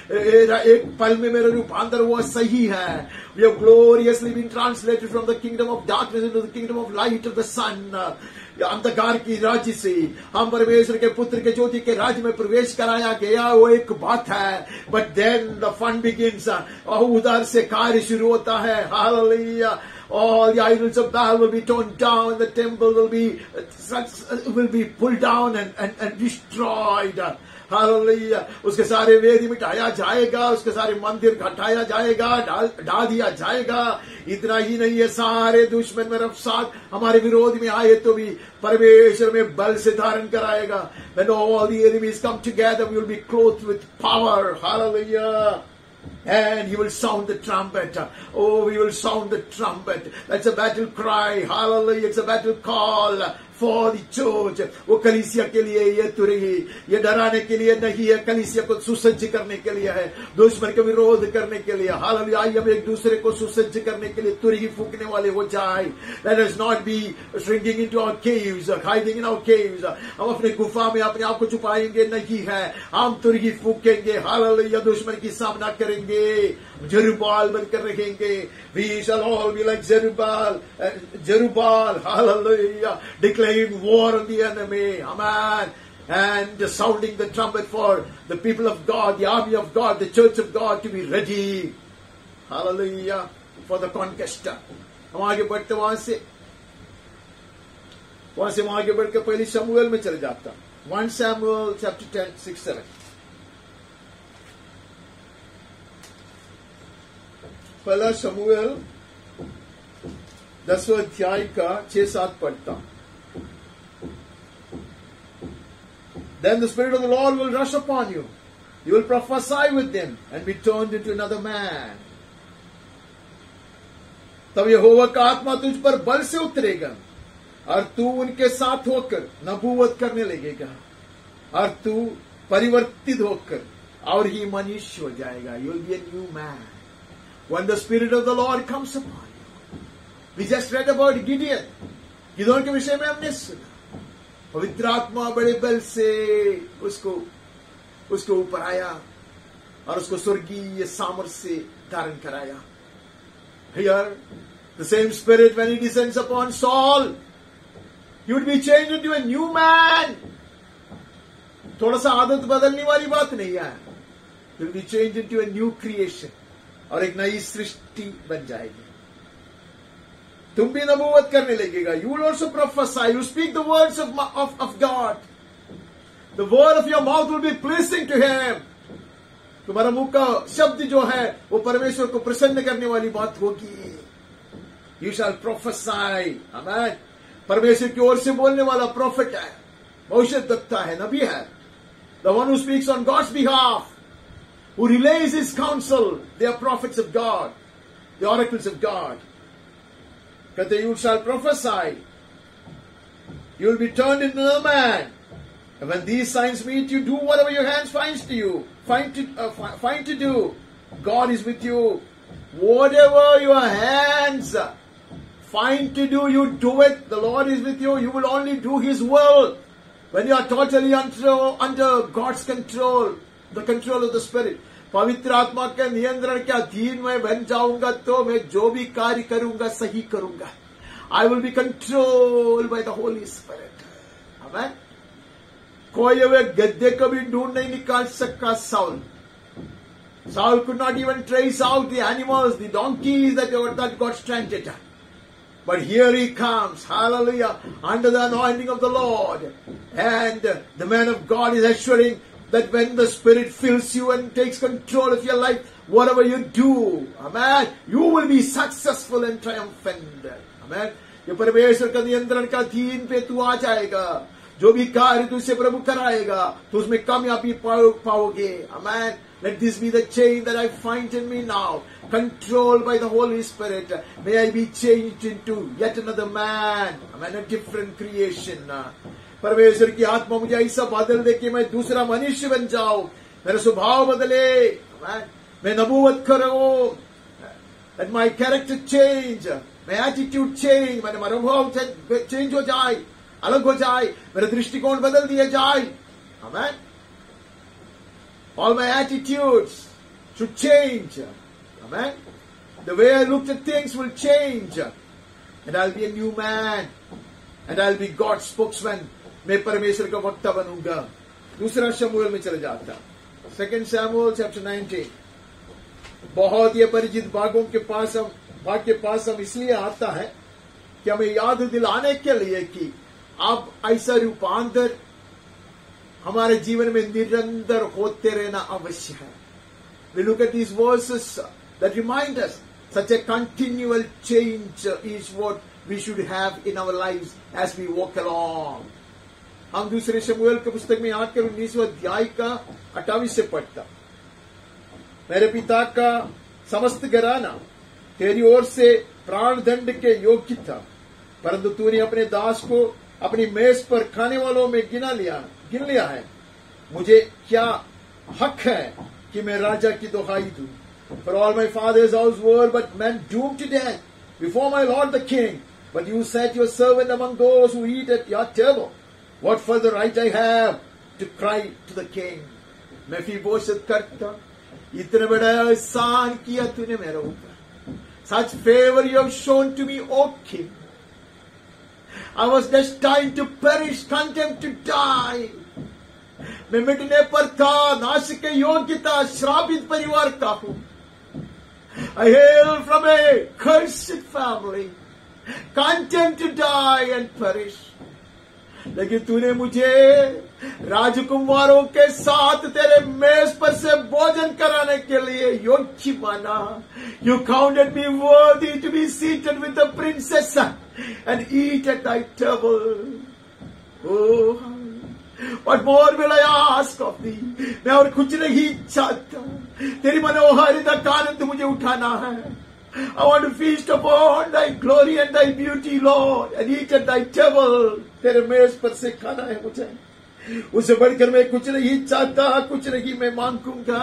एक पल में मेरा रूपांतर हुआ सही है. We have gloriously been translated from the kingdom of darkness into the kingdom of light of the sun. अंधकार की राज्य से हम परमेश्वर के पुत्र के ज्योति के राज्य में प्रवेश कराया गया, वो एक बात है. But then the fun begins, और उधर से कार्य शुरू होता है. Hallelujah. All the idols of Baal will be torn down, the temple will be will be pulled down and and, and destroyed. Hallelujah. उसके सारे वेदी मिटाया जाएगा, उसके सारे मंदिर हटाया जाएगा, ढा दिया जाएगा. इतना ही नहीं है, सारे दुश्मन मेरे साथ हमारे विरोध में आए तो भी परमेश्वर में बल से धारण कराएगा. When all the enemies come together, we will be clothed with power. Hallelujah. And he will sound the trumpet. Oh, we will sound the trumpet. That's a battle cry. Hallelujah. It's a battle call for the church. वो कलीसिया के लिए ये तुरही, ये डराने के लिए नहीं है, कलीसिया को सुसज्ज करने के लिए है, दुश्मन के विरोध करने के लिए. हालेलुया. आइए हम एक दूसरे को सुसज्ज करने के लिए तुरही फूकने वाले हो जाए. Let us not be shrinking into our caves, hiding in our caves. हम अपने गुफा में अपने आप को छुपाएंगे नहीं है, हम तुरही फूकेंगे. हालेलुया. दुश्मन की सामना करेंगे, Zerubbabel बनकर रहेंगे. We shall all be like Zerubbabel. uh, Zerubbabel. Hallelujah. Declaring war on the enemy. Amen. And sounding the trumpet for the people of God, the army of God, the church of God to be ready. Hallelujah. For the conquest. हम आगे बढ़ते वहां से वहां से हम आगे बढ़ के पहले शमूएल में चले जाता. First Samuel chapter ten, six, seven. पहला शमूएल दसवें अध्याय का छह सात पढ़ता. Then the Spirit of the Lord will rush upon you. You will prophesy with them and be turned into another man. तब यहोवा का आत्मा तुझ पर बल से उतरेगा और तू उनके साथ होकर नबूवत करने लगेगा और तू परिवर्तित होकर और ही मनुष्य हो जाएगा. You will be a new man. When the Spirit of the Lord comes upon you. We just read about Gideon. Gideon के विषय में हमने सुना. पवित्र आत्मा बड़े बल से उसको उसको ऊपर आया और उसको स्वर्गीय सामर्थ्य से धारण कराया. Here, the same Spirit, when He descends upon Saul, he would be changed into a new man. थोड़ा सा आदत बदलने वाली बात नहीं है. He will be changed into a new creation. और एक नई सृष्टि बन जाएगी. तुम भी नबूवत करने लगेगा. You will also prophesy. You speak the words of, of, of God. The word of your mouth will be pleasing to Him. तुम्हारा मुंह का शब्द जो है वो परमेश्वर को प्रसन्न करने वाली बात होगी. You shall prophesy. Amen. परमेश्वर की ओर से बोलने वाला प्रॉफिट है, भविष्यद्वक्ता है, नबी है. The one who speaks on God's behalf, who relays His counsel, they are prophets of God, the oracles of God. कहते you shall prophesy. You will be turned into a man. And when these signs meet you, do whatever your hands finds to you. Find to, uh, find to do. God is with you. Whatever your hands find to do, you do it. The Lord is with you. You will only do His will. When you are totally under, under God's control, the control of the Spirit. पवित्र आत्मा के नियंत्रण के अधीन में बन जाऊंगा तो मैं जो भी कार्य करूंगा सही करूंगा. I will be controlled by the Holy Spirit. Amen. कोई वे गद्दे को भी ढूंढ नहीं निकाल सका Saul. Saul could not even trace out the animals, the donkeys that, that got stranded. But here he comes, hallelujah, under the anointing of the Lord. And the man of God is assuring that when the Spirit fills you and takes control of your life, whatever you do, amen, you will be successful and triumphant. Amen. ये परमेश्वर का नियंत्रण का अधीन पे तू आ जाएगा. जो भी कार्य तुझसे प्रभु कराएगा तो उसमें कामयाबी पाओगे. Amen. Let this be the change that I find in me now. Controlled by the Holy Spirit. May I be changed into yet another man. Amen. A different creation. परमेश्वर की आत्मा मुझे ऐसा बदल दे कि मैं दूसरा मनुष्य बन जाऊं. मेरा स्वभाव बदले. Amen. मैं नबूवत करूं. Let my character change. My attitude change. मेरा मनोभाव change हो जाए. अलग हो जाए. मेरा दृष्टिकोण बदल दिया जाए. Amen. All my attitudes should change. Amen. The way I looked at things will change. And I'll be a new man. And I'll be God's spokesman. मैं परमेश्वर का वक्ता बनूंगा. दूसरा शमूएल में चले जाता. Second Samuel chapter nineteen. बहुत ये परिचित भागों के पास हम भाग के पास हम इसलिए आता है कि हमें याद दिलाने के लिए कि अब ऐसा रूपांतर हमारे जीवन में निरंतर होते रहना आवश्यक है. We look at these verses that remind us such a continual change is what we should have in our lives as we walk along. हम दूसरे शमूएल के पुस्तक में आकर उन्नीसवें अध्याय का अट्ठाईस से पढ़ता. मेरे पिता का समस्त घराना तेरी ओर से प्राण दंड के योग्य था, परंतु तूने अपने दास को अपनी मेज पर खाने वालों में गिना लिया गिन लिया है. मुझे क्या हक है कि मैं राजा की दुहाई दूं? For all my father's house were but men doomed to death before my lord the king. But you set your servant among those who eat at your table. What further right I have to cry to the king? मेफीबोशेत करता, इतना बड़ा एहसान किया तूने मेरे ऊपर. Such favor you have shown to me, O king. I was destined to perish, condemned to die. मैं मिटने पर था, नाश के योग्य था, श्रापित परिवार का हूं. I hail from a cursed family, condemned to die and perish. लेकिन तूने मुझे राजकुमारों के साथ तेरे मेज पर से भोजन कराने के लिए योग्य माना. You counted me worthy to be seated with the princess and eat at thy table. Oh, what more will I ask of thee? मैं और कुछ नहीं चाहता. तेरी मनोहारिता का आनंद मुझे उठाना है. I want to feast upon thy glory and thy beauty, Lord, and eat at thy table. तेरे मेज पर से खाना है मुझे. उससे बढ़कर मैं कुछ नहीं चाहता, कुछ नहीं मैं मांगूंगा.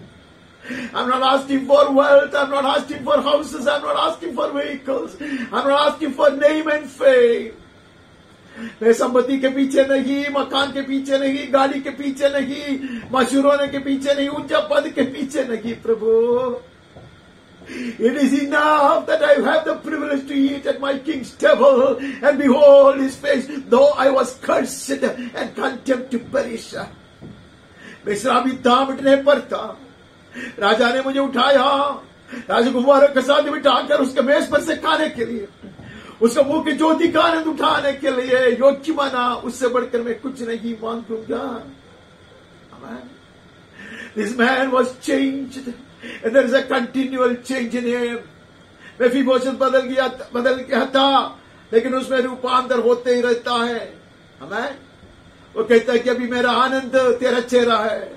I'm not asking for wealth. I'm not asking for houses. I'm not asking for vehicles. I'm not asking for name and fame. मैं संपत्ति के पीछे नहीं, मकान के पीछे नहीं, गाड़ी के पीछे नहीं, मशहूर होने के पीछे नहीं, ऊंचा पद के पीछे नहीं प्रभु। It is enough that I have the privilege to eat at my king's table and behold his face, though I was cursed and condemned to perish. मैं श्रापित था, मिटने पर था। राजा ने मुझे उठाया, राजकुमारों के साथ बिठाकर उसके मेज पर से खाने के लिए, उसका मुंह की ज्योति का आनंद उठाने के लिए योग्य माना। उससे बढ़कर मैं कुछ नहीं मांगूंगा। This man was changed. And there is a continual change in him. मेफीबोशेत बदल गया, बदल गया था, लेकिन उसमें रूपांतर होते ही रहता है। हमें वो कहता है कि अभी मेरा आनंद तेरा चेहरा है।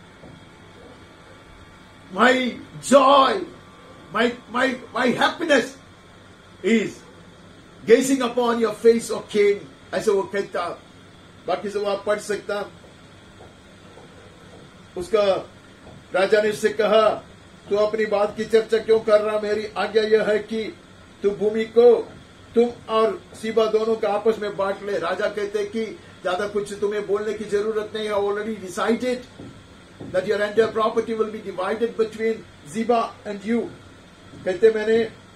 My joy, my my my happiness is gazing upon your face, O King. ऐसे वो कहता। बाकी सब आप पढ़ सकता। उसका राजा ने उससे कहा, तू अपनी बात की चर्चा क्यों कर रहा? मेरी आज्ञा यह है कि तू भूमि को तुम और सीबा दोनों का आपस में बांट ले। राजा कहते कि ज्यादा कुछ तुम्हें बोलने की जरूरत नहीं है। Already decided that your entire property will be divided between Ziba and you. कहते मैंने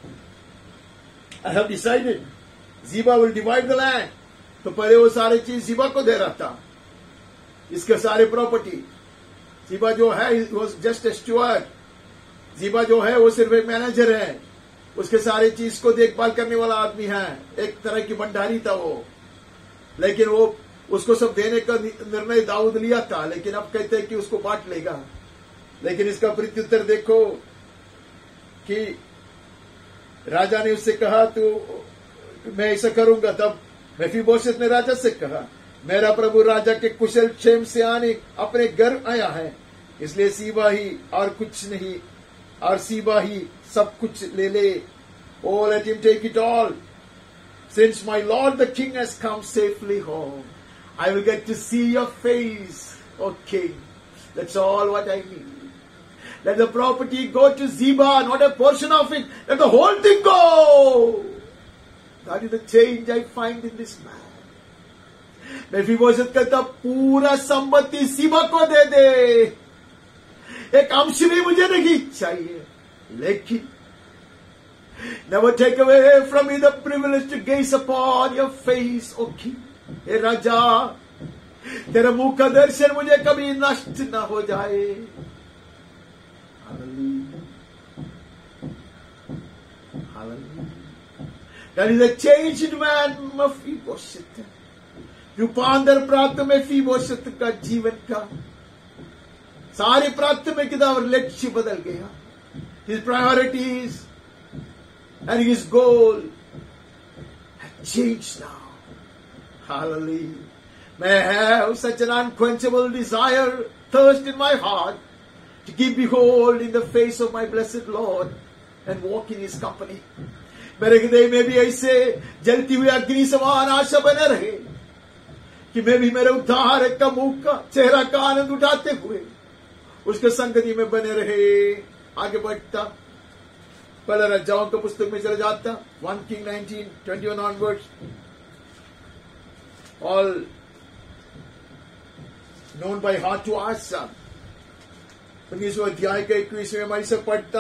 I have decided Ziba will divide the land. तो पहले वो सारी चीज जीबा को दे रहा था, इसके सारे प्रॉपर्टी। जीबा जो है was just a steward. Ziba जो है वो सिर्फ एक मैनेजर है, उसके सारे चीज को देखभाल करने वाला आदमी है। एक तरह की भंडारी था वो, लेकिन वो उसको सब देने का निर्णय दाऊद लिया था, लेकिन अब कहते हैं कि उसको बांट लेगा। लेकिन इसका प्रत्युत्तर देखो कि राजा ने उससे कहा तू मैं ऐसा करूंगा। तब मेफीबोशेत ने राजा से कहा, मेरा प्रभु राजा के कुशल क्षेम से आने अपने घर आया है, इसलिए सीबा ही और कुछ नहीं, और सीबा ही सब कुछ ले ले। Oh, let him take it all. Since my Lord the King has come safely home, I will get to see your face, O King. That's all what I need. Let the property go to Ziba, not a portion of it. Let the whole thing go. That is the change I find in this man. मेफीबोशेत कहता पूरा संपत्ति सीबा को दे दे, एक अंश भी मुझे नहीं चाहिए। लेकिन never take away from me the privilege to gaze upon your face, O King. हे राजा, तेरे मुख का दर्शन मुझे कभी नष्ट न हो जाए। Hallelujah. Hallelujah. That is a changed man, मेफीबोशेत। रूपांतर प्राप्त मेफीबोशेत का जीवन का सारी प्राथमिकता और लक्ष्य बदल गया। His priorities and his goal have changed now. Hallelujah. May I have such an unquenchable desire, thirst in my heart to keep behold in the face of my blessed Lord and walk in his company. मेरे हृदय में भी ऐसे जलती हुई अग्नि समान आशा बने रहे कि मैं भी मेरे उद्धारक का मुख का चेहरा का आनंद उठाते हुए उसके संगति में बने रहे। आगे बढ़ता, पहले राजाओं के पुस्तक में चला जाता, one king nineteen twenty one onwards, all known by heart to us. उन्नीसवें अध्याय के इक्कीसवें हमारी से पढ़ता,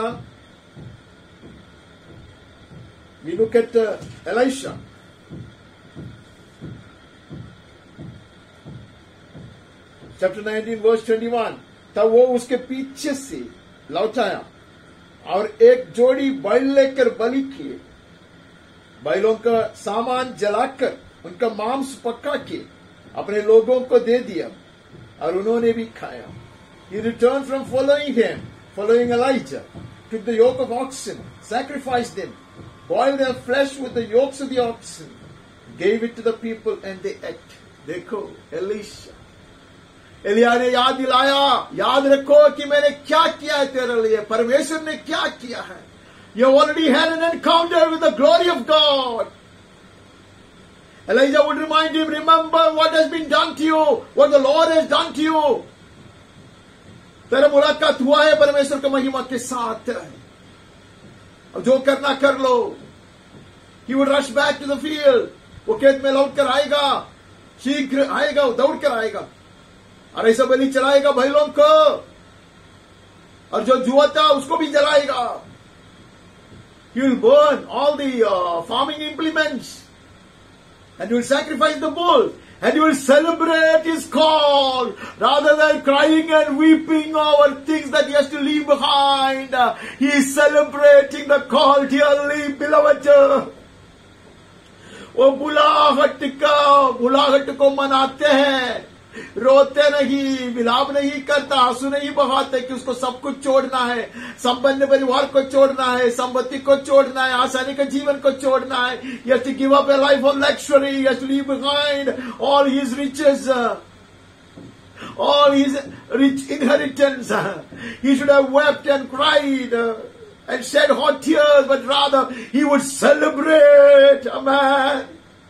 we look at Elisha. Chapter nineteen verse twenty one. तब वो उसके पीछे से लौट आया और एक जोड़ी बैल लेकर बलि किए, बैलों का सामान जलाकर उनका मांस पका के अपने लोगों को दे दिया और उन्होंने भी खाया। He returned from following him, following Elijah, took the yoke of oxen, sacrificed them, boiled their flesh with the yokes of the oxen, gave it to the people and they ate. देखो Elisha, Elijah ने याद दिलाया, याद रखो कि मैंने क्या किया है तेरे लिए, परमेश्वर ने क्या किया है। You already had an encounter with the glory of God. Elijah would remind him, remember what has been done to you, what the Lord has done to you. तेरा मुलाकात हुआ है परमेश्वर की महिमा के साथ, अब जो करना कर लो। He would rush back to the field. वो खेत में लौट कर आएगा, शीघ्र आएगा, वो दौड़ कर आएगा और ऐसा बलि चलाएगा बैलों को, और जो जुआ था उसको भी जलाएगा। He will burn all the uh, farming implements and he will sacrifice the bull and he will celebrate his call rather than crying and weeping over things that he has to leave behind. Uh, he is celebrating the call, dearly beloved. वो बुलाहट का बुलाहट को मनाते हैं, रोते नहीं, विलाप नहीं करता, आंसू नहीं बहाते कि उसको सब कुछ छोड़ना है, संबंध परिवार को छोड़ना है, संपत्ति को छोड़ना है, आसानी के जीवन को छोड़ना है. He has to give up a life of luxury. He has to leave behind all his riches, all his rich inheritance. He should have wept and cried and shed hot tears, but rather he would celebrate. Amen.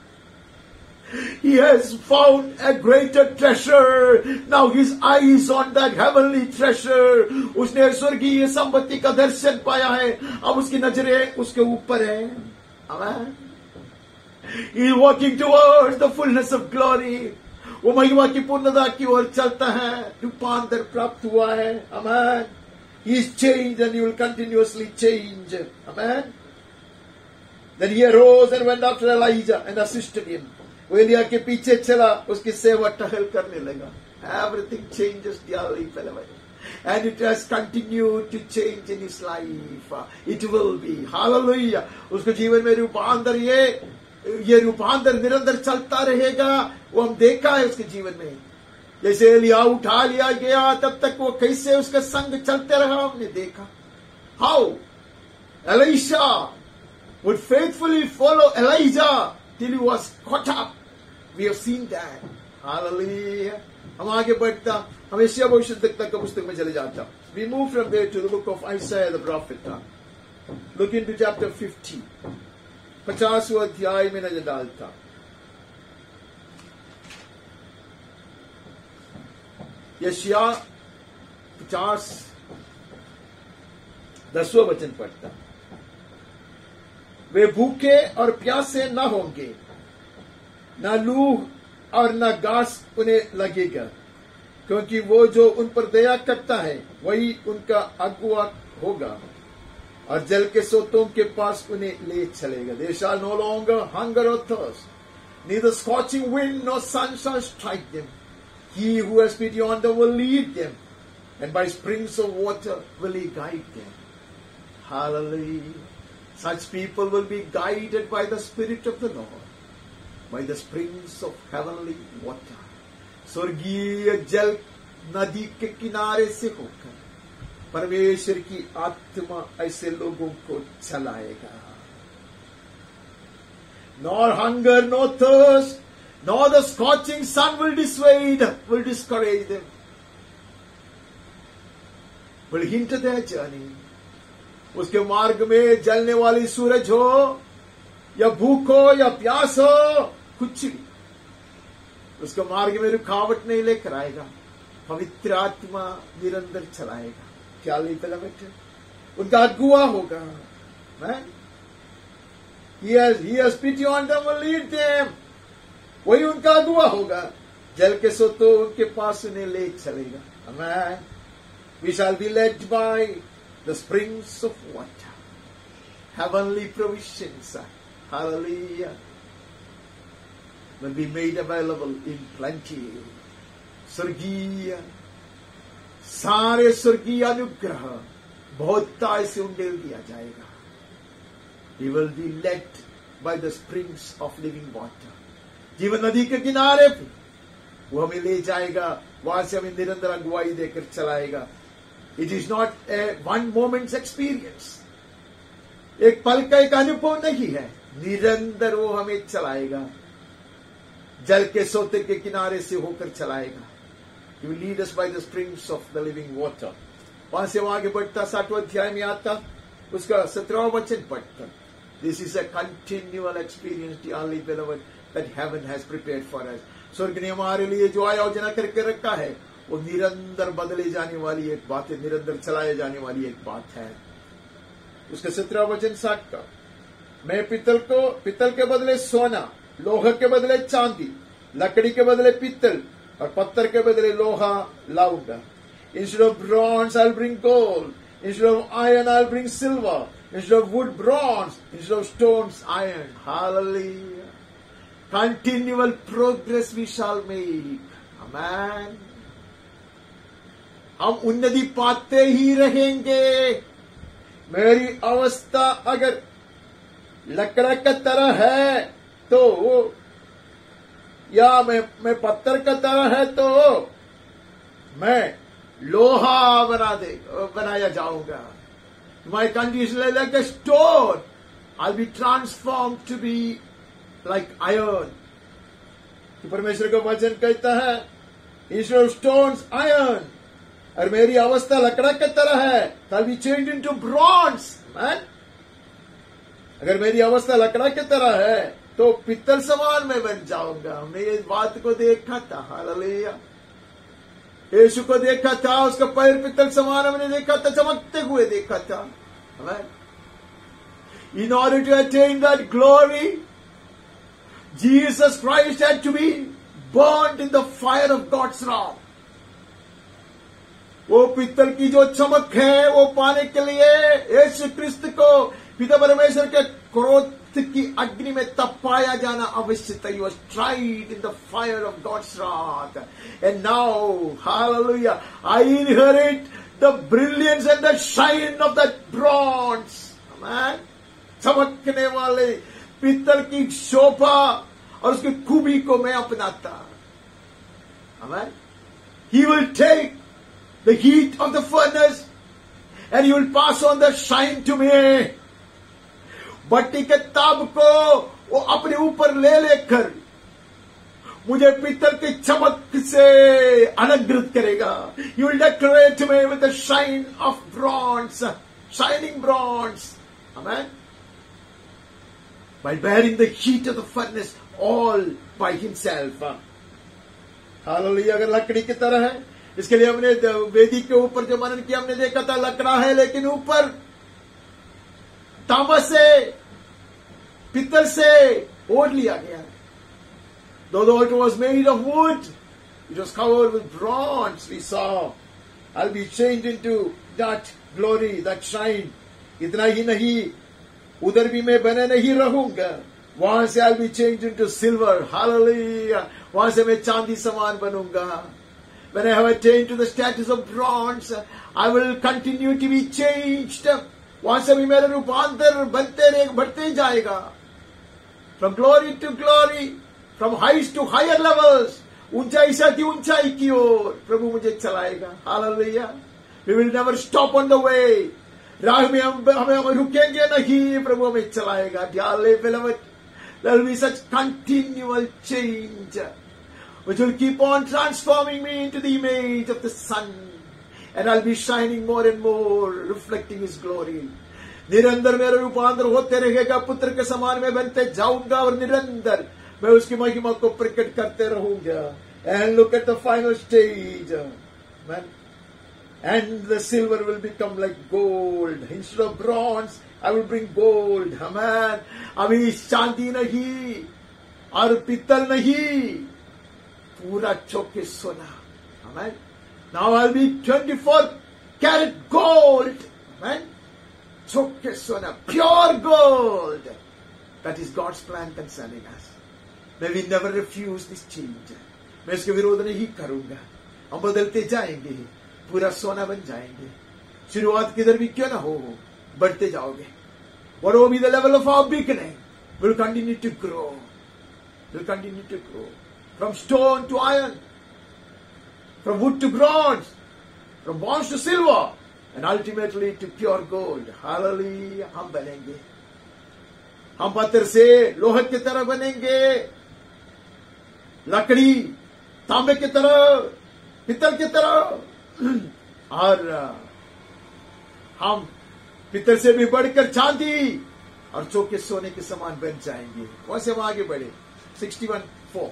He has found a greater treasure. Now his eyes on that heavenly treasure. उसने स्वर्गीय संपत्ति का दर्शन पाया है, अब उसकी नजरें उसके ऊपर है. Amen. He is walking towards the fullness of glory. वो महिमा की पूर्णता की ओर चलता है, रूपांतर प्राप्त हुआ है. Amen. He is changed and he will continuously change. Amen. Then he arose and went after Elijah and assisted him. वो एलिया के पीछे चला, उसकी सेवा टहल करने लगा. Everything changes, dearly beloved, and it has continued to change in his life. It will be. Hallelujah. उसको जीवन में रूपांतर, ये ये रूपांतर निरंतर चलता रहेगा. वो हम देखा है उसके जीवन में. जैसे एलिया उठा लिया गया, तब तक वो कैसे उसका संग चलते रहा, हमने देखा. How Elisha would faithfully follow Elijah till he was caught up. We have seen that. Hallelujah. हम आगे बढ़ता, हम एशिया भविष्यद्वक्ता का पुस्तक में चले जाता. We move from there to the book of Isaiah the prophet. Look into chapter fifty. पचासवां अध्याय में नजर डालता. यशाया पचास दसवां वचन पढ़ता. वे भूखे और प्यासे न होंगे, न लूह और न घास उन्हें लगेगा, क्योंकि वो जो उन पर दया करता है वही उनका अगुआ होगा और जल के सोतों के पास उन्हें ले चलेगा. They shall no longer hunger or thirst, neither scorching wind nor sun shall strike them. He who has pity on them will lead them, and by springs of water will he guide them. Hallelujah. Such people will be guided by the Spirit of the Lord, by the springs of heavenly water. स्वर्गीय जल नदी के किनारे से होकर परमेश्वर की आत्मा ऐसे लोगों को चलाएगा. Nor hunger, nor thirst, nor the scorching sun will dissuade, will discourage them, will hinder their journey. उसके मार्ग में जलने वाली सूरज हो या भूख हो या प्यास हो, कुछ भी उसके मार्ग में रुकावट नहीं लेकर आएगा. पवित्र आत्मा निरंतर चलाएगा. क्या लिखा बेटे, उनका अगुआ होगा. He has, he has pity on them, will lead them. वही उनका अगुआ होगा. जल के सोतों उनके पास उन्हें ले चलेगा. Amen. We shall be led by the springs of water. Heavenly provisions, hallelujah, will be made available in plenty. स्वर्गीय सारे स्वर्गीय अनुग्रह बहुतायत से उन्हें दिया जाएगा. He will be led by the springs of living water. जीवन नदी के किनारे पे वो हमें ले जाएगा, वहां से हमें निरंतर अगुवाई देकर चलाएगा. It is not a one moment's experience. एक पल का एक अनुभव नहीं है, निरंतर वो हमें चलाएगा. जल के सोते के किनारे से होकर चलाएगा. He will lead us by the springs of the living water. वहां से वहां आगे बढ़ता, सातवां अध्याय में आता, उसका सत्रहवां वचन पढ़ता. This is a continual experience, dearly beloved, that heaven has prepared for us. स्वर्ग ने हमारे लिए जो आयोजना करके रखा है, वो निरंतर बदले जाने वाली एक बात है, निरंतर चलाए जाने वाली एक बात है. उसका सत्रह वचन साठ का, मैं पितल को पितल के बदले सोना लोहा के बदले चांदी, लकड़ी के बदले पित्तल और पत्थर के बदले लोहा लाऊंगा. Instead of bronze, I'll bring gold. Instead of iron, I'll bring silver. Instead of wood, bronze. Instead of stones, iron. Hallelujah. Continual progress we shall make. Amen. हम उन्नति पाते ही रहेंगे. मेरी अवस्था अगर लकड़ा का तरह है तो, या मैं मैं पत्थर का तरह है तो मैं लोहा बना दे बनाया जाऊंगा. My condition is like a stone. I'll be transformed to be like iron. तो परमेश्वर का वचन कहता है, instead of stones, iron. और मेरी अवस्था लकड़ा की तरह है, तो I'll be changed into bronze. Man. अगर मेरी अवस्था लकड़ा की तरह है तो पित्तल समान में बन जाऊंगा. हमने ये बात को देखा था. हालेलुया. यीशु को देखा था, उसका पैर पित्तल समान हमने देखा था, चमकते हुए देखा था. Amen. In order to attain that glory, Jesus Christ had to be burnt in the fire of God's wrath. वो पित्तल की जो चमक है वो पाने के लिए यीशु क्रिस्त को पिता परमेश्वर के क्रोध की अग्नि में तपाया जाना आवश्यक था. He was tried in the fire of God's wrath. And now, hallelujah, I inherit the brilliance and the shine of that bronze. Amen. चमकने वाले पित्तल की शोभा और उसकी खूबी को मैं अपनाता. Amen. He will take the heat of the furnace and he will pass on the shine to me. भट्टी के ताप को वो अपने ऊपर ले लेकर मुझे पित्तल की चमक से अलंकृत करेगा. He will decorate me with the shine of bronze, shining bronze. Amen. By bearing the heat of the furnace all by himself. Hallelujah. अगर लकड़ी की तरह है, इसके लिए हमने वेदी के ऊपर जो मनन किया हमने देखा था, लकड़ा है लेकिन ऊपर तांबा से, पित्तल से ओढ़ लिया गया. Though the altar was made of wood, it was covered with bronze. We saw, I'll be changed into that glory, that shine. इतना ही नहीं, उधर भी मैं बने नहीं रहूंगा. वहां से I'll be changed into silver. Hallelujah. वहां से मैं चांदी समान बनूंगा. When I have attained to the status of bronze, I will continue to be changed. वहां से भी मेरा रूपांतर बनते रहे, बढ़ते जाएगा. From glory to glory, from heights to higher levels, ऊंचाई से अति ऊंचाई की ओर प्रभु मुझे चलाएगा. Hallelujah. We will never stop on the way. राह में हम हमें हम रुकेंगे नहीं, प्रभु हमें चलाएगा. Dearly beloved, there will be such continual change which will keep on transforming me into the image of the Son. And I'll be shining more and more, reflecting His glory. निरंतर मेरा रूपांतर होते रहेगा, पुत्र के समान मैं बनते जाऊंगा और निरंतर मैं उसकी महिमा को प्रकट करते रहूंगा. And look at the final stage, man. And the silver will become like gold. Instead of bronze, I will bring gold. Amen. अभी चांदी नहीं और पित्तल नहीं, पूरा चौके सोना. Amen. Now I'll be twenty-four karat gold. Amen. चौके सोना, pure gold. That is God's plan concerning us. May we never refuse this change. मैं इसके विरोध नहीं करूंगा. हम बदलते जाएंगे, पूरा सोना बन जाएंगे. शुरुआत किधर भी क्यों ना हो, बढ़ते जाओगे. What will be the level of our beginning? We'll continue to grow. We'll continue to grow. From stone to iron, from wood to bronze, from bronze to silver, and ultimately to pure gold. Hallelujah. हम बनेंगे. हम पत्थर से लोहे की तरह बनेंगे, लकड़ी तांबे की तरह, पित्तल की तरह, और हम पित्तल से भी बढ़कर चांदी और चौके सोने के समान बन जाएंगे. वैसे हम आगे बढ़े. sixty-one four.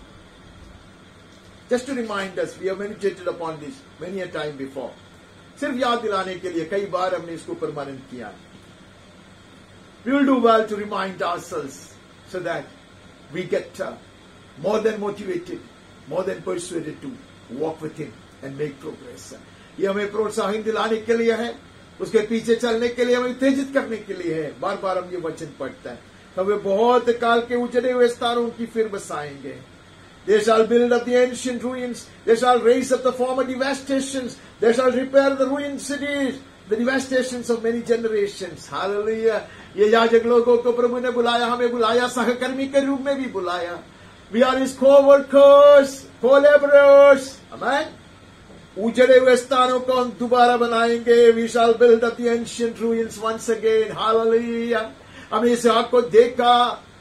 Just to remind us, we have meditated upon this many a time before. सिर्फ याद दिलाने के लिए कई बार हमने इसको ऊपर मनन किया. We will do well to remind ourselves so that we get uh, more than motivated, more than persuaded to walk with him and make progress. ये हमें प्रोत्साहन दिलाने के लिए है, उसके पीछे चलने के लिए, हमें उत्तेजित करने के लिए है। बार बार हम ये वचन पढ़ते हैं। हमें बहुत काल के उजड़े हुए स्थानों की फिर बसाएंगे। They shall build up the ancient ruins. They shall raise up the former devastations. They shall repair the ruined cities, the devastations of many generations. Hallelujah. ये याजक लोगों को प्रभु ने बुलाया, हमें बुलाया, सहकर्मी के रूप में भी बुलाया। We are his co-workers, co-laborers. Amen. उजड़े हुए स्थानों को हम दोबारा बनाएंगे। We shall build up the ancient ruins once again. Hallelujah. हमने इसहाक को देखा,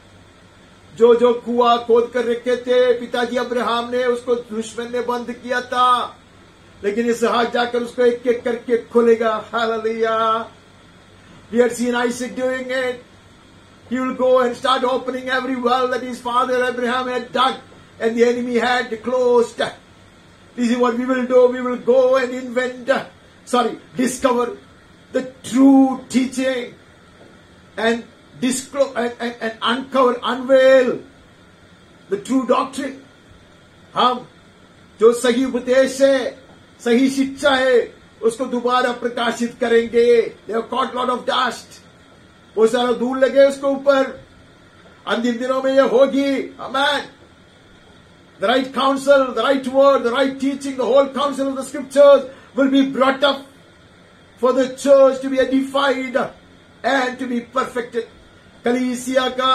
जो जो कुआं खोद कर रखे थे पिताजी अब्राहम ने, उसको दुश्मन ने बंद किया था, लेकिन इसहाक जाकर उसको एक एक करके खोलेगा। Hallelujah. We had seen Isaac doing it. He will go and start opening every well that his father Abraham had dug and the enemy had closed. This is what we will do. We will go and invent, sorry, discover the true teaching and disclose and, and, and uncover, unveil the true doctrine. हम जो सही उपदेश है, सही शिक्षा है, उसको दोबारा प्रकाशित करेंगे। They have caught lot of dust. वो सारा धूल लगे उसके ऊपर। अंतिम दिनों में ये होगी। Amen. The right counsel, the right word, the right teaching, the whole counsel of the scriptures will be brought up for the church to be edified and to be perfected. कलीसिया का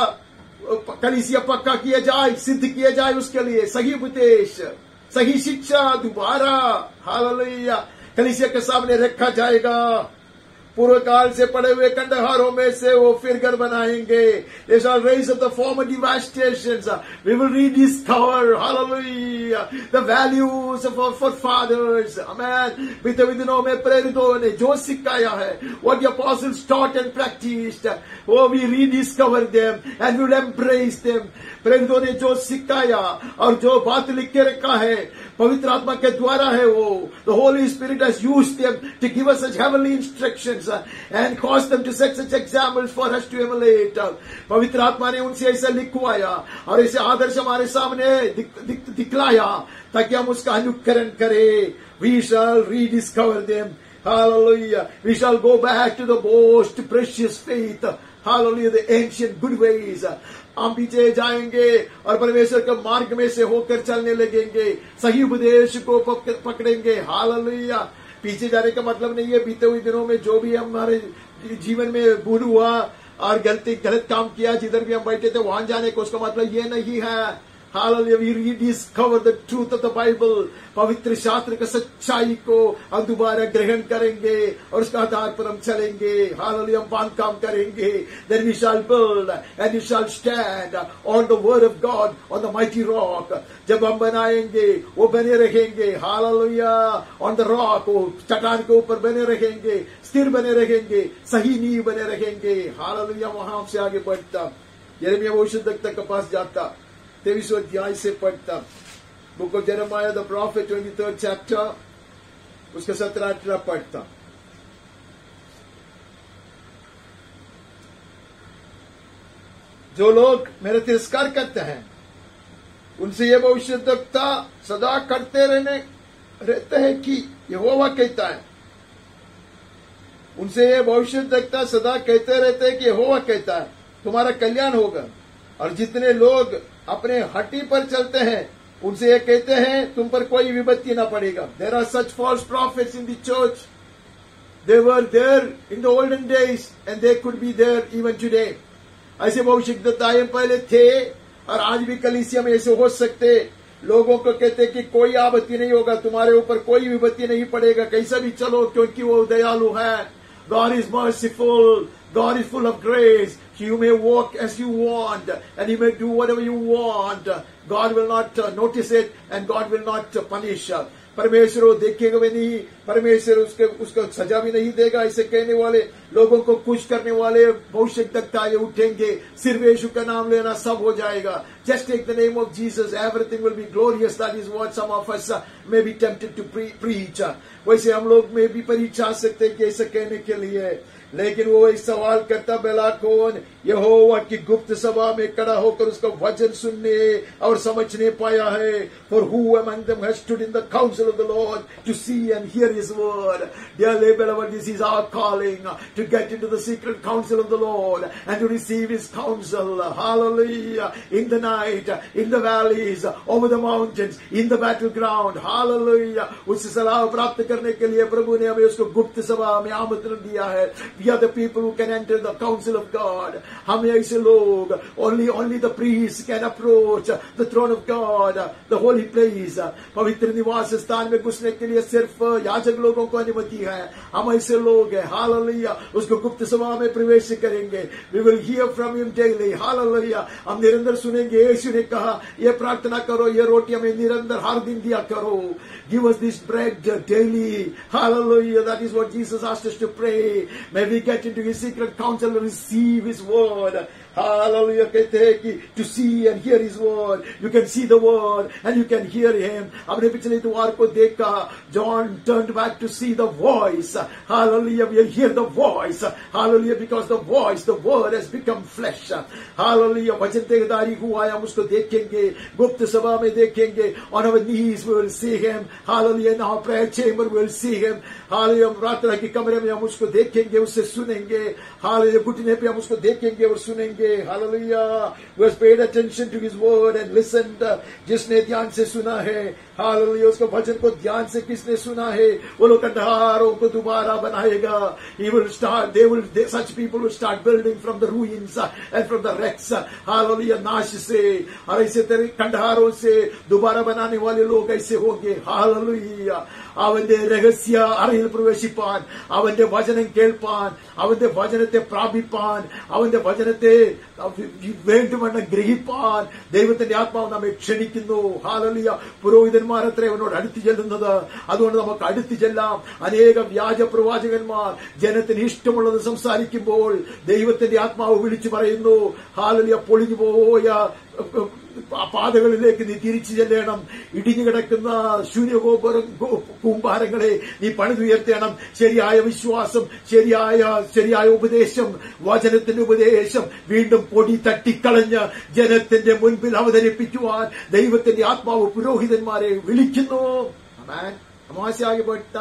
कलीसिया पक्का किया जाए, सिद्ध किया जाए, उसके लिए सही उपदेश, सही शिक्षा दोबारा हालेलुया कलीसिया के सामने रखा जाएगा। पूर्व काल से पड़े हुए कंडहारों में से वो फिर घर बनाएंगे। They shall raise up the former devastations. We will rediscover, hallelujah, the values of our forefathers. Amen. बीते हुए दिनों में प्रेरितों ने जो सिखाया है, what the apostles taught and practiced, वो we rediscover them and we will embrace them. प्रेरितों ने जो सिखाया और जो बात लिख के रखा है, पवित्र आत्मा के द्वारा है वो। The Holy Spirit has used them to give us such heavenly instructions and cause them to set such examples for us to emulate. पवित्र आत्मा ने उनसे ऐसा लिखवाया और ऐसे आदर्श हमारे सामने दिख, दिख, दिखलाया ताकि हम उसका अनुकरण करें। We shall rediscover them. Hallelujah. We shall go back to the most precious faith. Hallelujah. The ancient good ways. हम पीछे जाएंगे और परमेश्वर के मार्ग में से होकर चलने लगेंगे, सही उपदेश को पकड़ेंगे। हालेलुया। पीछे जाने का मतलब नहीं है बीते हुए दिनों में जो भी हमारे जीवन में भूल हुआ और गलती गलत काम किया, जिधर भी हम बैठे थे वहां जाने को, उसका मतलब ये नहीं है। Hallelujah, we rediscover the truth of the Bible. पवित्र शास्त्र की सच्चाई को हम दोबारा ग्रहण करेंगे और उसका आधार पर हम चलेंगे। Hallelujah, हम बांध काम करेंगे। Then we shall build and we shall stand on the word of God, on the mighty rock. जब हम बनाएंगे वो बने रहेंगे। Hallelujah, on the rock, वो चट्टान के ऊपर बने रहेंगे, स्थिर बने रहेंगे, सही नींव बने रहेंगे। Hallelujah, वहां से आगे बढ़ता यिर्मयाह भविष्यद्वक्ता के पास जाता, तेईसवें अध्याय से पढ़ता, book of Jeremiah the prophet twenty third chapter, उसका सत्रह अठारह पढ़ता। जो लोग मेरा तिरस्कार करते हैं उनसे ये भविष्यद्वक्ता सदा करते रहने रहते हैं कि यहोवा कहता है, उनसे ये भविष्यद्वक्ता सदा कहते रहते हैं कि यहोवा कहता है तुम्हारा कल्याण होगा। और जितने लोग अपने हड्डी पर चलते हैं उनसे ये कहते हैं तुम पर कोई विपत्ति ना पड़ेगा। There are such false prophets in the church. They were there in the olden days and they could be there even today. ऐसे भविष्यद्वक्ताएं पहले थे और आज भी कलीसिया में ऐसे हो सकते। लोगों को कहते कि कोई आपत्ति नहीं होगा, तुम्हारे ऊपर कोई विपत्ति नहीं पड़ेगा, कैसा भी चलो क्योंकि वो दयालु है। God is merciful. God is full of grace. You may walk as you want and you may do whatever you want. God will not uh, notice it and God will not uh, punish. परमेश्वर वो देखेगा भी नहीं, परमेश्वर उसके उसको सजा भी नहीं देगा। ऐसे कहने वाले लोगों को खुश करने वाले भविष्यद्वक्ता उठेंगे, सिर्फ यीशु का नाम लेना सब हो जाएगा। Just take the name of Jesus, everything will be glorious. That is what some of us uh, may be tempted to pre- preach. वैसे हम लोग में भी परीक्षा सकते हैं कि ऐसा कहने के लिए लेकिन वो एक सवाल करता, भला कौन यहोवा की गुप्त सभा में खड़ा होकर उसका वचन सुनने और समझने पाया है? For who among them has stood in the council of the Lord to see and hear his word? Dearly beloved, this is our calling, to get into the secret council of the Lord and to receive his counsel. Hallelujah. In the night, in the valleys, over the mountains, in the battleground. Hallelujah. उससे सलाह प्राप्त करने के लिए प्रभु ने हमें उसको गुप्त सभा में आमंत्रण दिया है. We are the people who can enter the council of God. हम ऐसे लोग, only only the priests can approach the throne of God, the holy place. पवित्र निवास स्थान में घुसने के लिए सिर्फ याजक लोगों को अनुमति है. हम ऐसे लोग हैं. हालेलुया. उसको गुप्त सभा में प्रवेश करेंगे. We will hear from him daily. Hallelujah. हम निरंतर सुनेंगे. यीशु ने कहा, ये प्रार्थना करो, ये रोटी हमें निरंतर हर दिन दिया करो. Give us this bread daily. Hallelujah. That is what Jesus asked us to pray. May we get into his secret counsel and receive his word. Hallelujah. कहते हैं कि to see and hear his word. You can see the word and you can hear him. हमने पिछले द्वार को देखा. John turned back to see the voice. Hallelujah. We'll hear the voice. Hallelujah. Because the voice, the word has become flesh. Hallelujah. वचन देहधारी हुआ है. हम उसको देखेंगे. गुप्त सभा में देखेंगे. On our knees we will see him. Hallelujah. In our prayer chamber we will see him. Hallelujah. प्रार्थना के कमरे में हम उसको देखेंगे, उससे सुनेंगे. Hallelujah. घुटने पे हम उसको देखेंगे और सुनेंगे. Hallelujah. We have paid attention to his word and listened. जिसने ध्यान से सुना है, Hallelujah, उसको वचन को ध्यान से किसने सुना है, वो लोग खंडहरों को दोबारा बनाएगा. He will start, they will, they, such people will start building from the ruins and from the wrecks. Hallelujah. नाश से और ऐसे तरह खंडहरों से दोबारा बनाने वाले लोग ऐसे होंगे. Hallelujah. അവന്റെ രഹസ്യ അറിയിൽ പ്രവേശിപ്പാൻ, അവന്റെ വചനം കേൾപ്പാൻ, അവന്റെ വചനത്തെ പ്രാപിപ്പാൻ, അവന്റെ വചനത്തെ വേണ്ടുമെന്ന് ഗ്രഹിപ്പാൻ ദൈവത്തിന്റെ ആത്മാവ് നമ്മെ ക്ഷണിക്കുന്നു. ഹാലലിയ. പുരോഹിതന്മാരത്ര അവനോട് അടുത്തു ചെല്ലുന്നത്. അതുകൊണ്ട് നമുക്ക് അടുത്തു ചെല്ലാം. അനേക വ്യാജ പ്രവാചകന്മാർ ജനത്തിന് ഇഷ്ടമുള്ളത് സംസാരിക്കുമ്പോൾ ദൈവത്തിന്റെ ആത്മാവ് വിളിച്ചു പറയുന്നു, ഹാലലിയ, പൊളിഞ്ഞു പോയ പാതകളിലേക്ക് നീ തിരിച്ചു ചെല്ലണം. ഇടിഞ്ഞു കിടക്കുന്ന ശൂന്യഗോപുര കൂമ്പാരങ്ങളെ നീ പണിതുയർത്തണം. ശരിയായ വിശ്വാസം, ശരിയായ ശരിയായ ഉപദേശം, വചനത്തിന്റെ ഉപദേശം വീണ്ടും പൊടി തട്ടിക്കളഞ്ഞ് ജനത്തിന്റെ മുൻപിൽ അവതരിപ്പിക്കുവാൻ ദൈവത്തിന്റെ ആത്മാവ് പുരോഹിതന്മാരെ വിളിക്കുന്നു. അമാവാസ്യ പോയിട്ട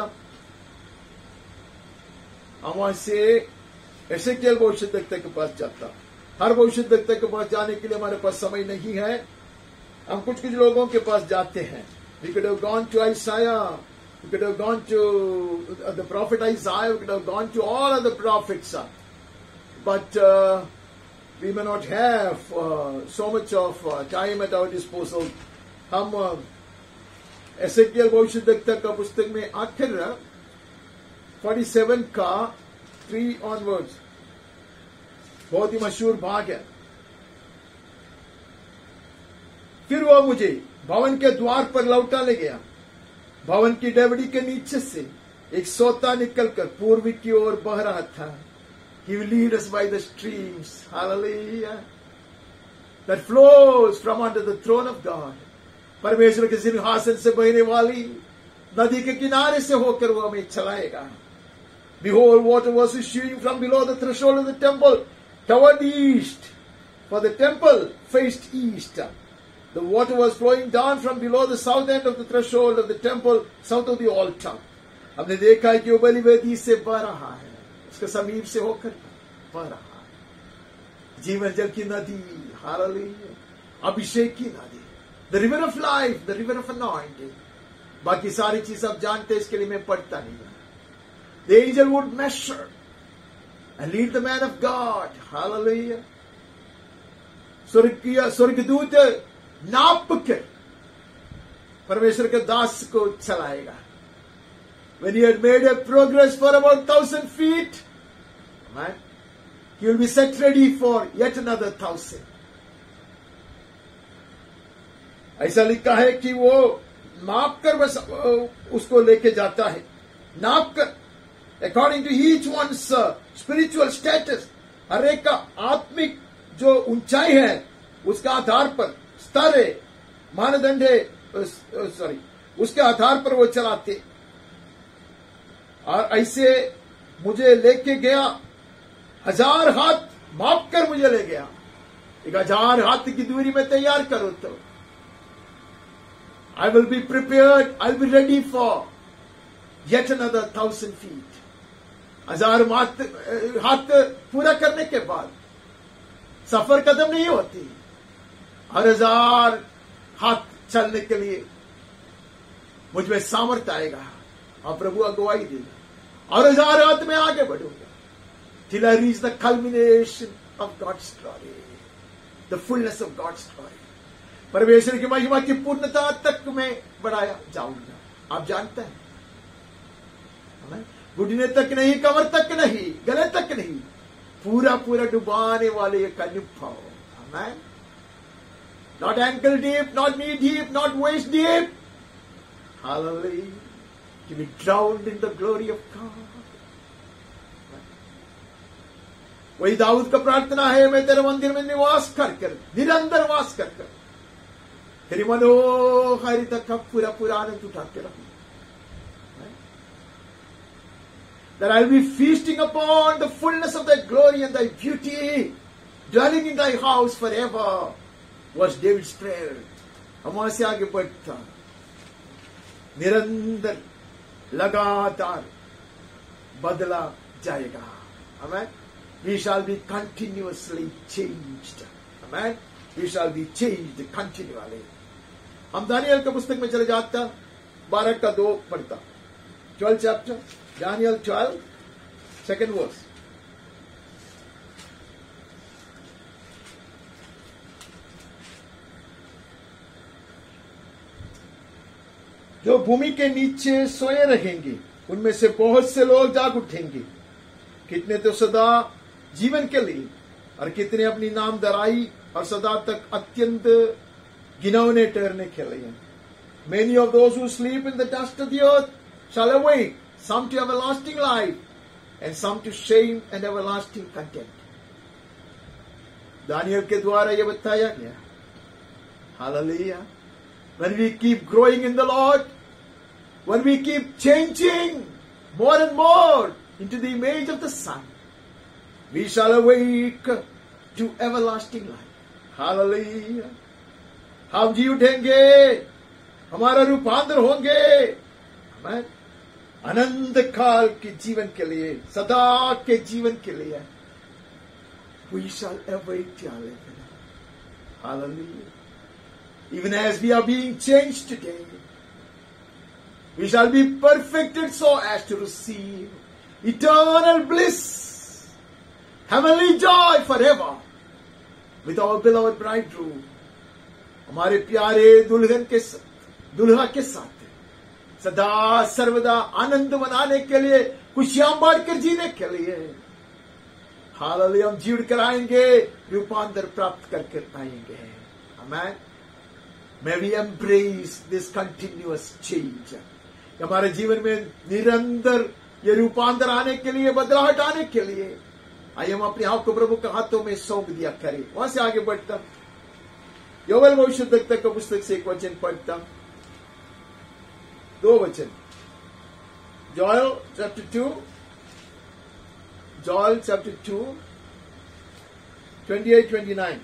अमावस्या एसेकियल भविष्यद्वक्ता के पास जाता. हर भविष्यद्वक्ता के पास जाने के लिए हमारे पास समय नहीं है. हम कुछ कुछ लोगों के पास जाते हैं. We could have gone to Isaiah, we could have gone to the prophet Isaiah, we could have gone to all other prophets, but uh, we may not have uh, so much of uh, time at our disposal. हम एसेकियल भविष्यद्वक्ता का पुस्तक में आखिर सैंतालीस का three onwards बहुत ही मशहूर भाग है. फिर वो मुझे भवन के द्वार पर लौटा ले गया. भवन की डेवड़ी के नीचे से एक सोता निकलकर पूर्व की ओर बह रहा था. He will lead us by the streams, hallelujah, that flows from under the throne of God. परमेश्वर के सिंहासन से बहने वाली नदी के किनारे से होकर वो हमें चलाएगा. Behold, water was issuing from below the threshold of the temple toward the east, for the temple faced east. The water was flowing down from below the south end of the threshold of the temple, south of the altar. हमने देखा है कि वो बलिवेदी से बह रहा है, उसके समीप से होकर बह रहा है. जीवन जल की नदी, हालेलुया, अभिषेक की नदी, the river of life, the river of anointing. बाकी सारी चीज आप जानते हैं, इसके लिए मैं पढ़ता नहीं. The angel would measure and lead the man of God. Hallelujah. स्वर्गीय स्वर्गदूत नाप कर परमेश्वर के दास को चलाएगा. When he had made a progress for about thousand feet, right, he will be set ready for yet another thousand. ऐसा लिखा है कि वो नाप कर बस उसको लेके जाता है. नाप कर according to each one's uh, spiritual status, हर एक का आत्मिक जो ऊंचाई है उसका आधार पर, स्तर है, मानदंड है, सॉरी, उसके आधार पर वो चलाते. और ऐसे मुझे लेके गया हजार हाथ माप कर मुझे ले गया, एक हजार हाथ की दूरी में तैयार करो तो I will be prepared, I will be ready for yet another thousand feet. हजार हाथ पूरा करने के बाद सफर कदम नहीं होती, हर हजार हाथ चलने के लिए मुझ में सामर्थ्य आएगा और प्रभु अगुवाई देगा और हजार हाथ में आगे बढ़ूंगा till I reach the culmination of God's glory, the fullness of God's glory. परमेश्वर की महिमा की पूर्णता तक मैं बढ़ाया जाऊंगा। आप जानते हैं घुटने तक नहीं, कमर तक नहीं, गले तक नहीं, पूरा पूरा डुबाने वाले एक अनुभव। आमेन। Not ankle deep, not knee deep, not waist deep. Hallelujah. To be drowned in the glory of God. वही दाऊद का प्रार्थना है, मैं तेरे मंदिर में निवास कर कर, निरंतर वास कर कर तेरी मनोहारिता का पूरा पूरा आनंद उठाते रहूं। That I will be feasting upon the fullness of thy glory and thy beauty, dwelling in thy house forever, was David's prayer. हम वहां से आगे बढ़ता, निरंतर लगातार बदला जाएगा। Amen. We shall be continuously changed. Amen. We shall be changed continually. हम दानियल के पुस्तक में चले जाता, बारह का दो पढ़ता, twelfth chapter, Daniel twelve, second verse. जो भूमि के नीचे सोए रहेंगे उनमें से बहुत से लोग जाग उठेंगे, कितने तो सदा जीवन के लिए और कितने अपनी नाम दराई और सदा तक अत्यंत गिनौने ठहरने के लिए। Many of those who sleep in the dust of the earth shall awake, some to everlasting life and some to shame and everlasting contempt. Daniel के द्वारा यह बताया गया। Hallelujah. When we keep growing in the Lord, when we keep changing more and more into the image of the Son, we shall awake to everlasting life. Hallelujah. हम जी उठेंगे, हमारा रूपांतर होंगे, हमें अनंत काल के जीवन के लिए, सदा के जीवन के लिए। We shall awake to our living. Hallelujah. Even as we are being changed today, we shall be perfected so as to receive eternal bliss, heavenly joy forever with our beloved bridegroom. हमारे प्यारे दुल्हन के दुल्हा के साथ सदा सर्वदा आनंद मनाने के लिए, खुशियां बांटकर जीने के लिए हालेलुया हम जीवन कराएंगे, रूपांतर प्राप्त करके आएंगे। आमेन। May we embrace this continuous change. हमारे जीवन में निरंतर ये रूपांतर आने के लिए, बदलाव आने के लिए आइए हम अपने आप को प्रभु के हाथों में सौंप दिया करें। वहां से आगे बढ़ता योवेल भविष्यद्वक्ता का पुस्तक से एक वचन पढ़ता, दो वचन, Joel chapter two, Joel chapter two, twenty-eight twenty-nine.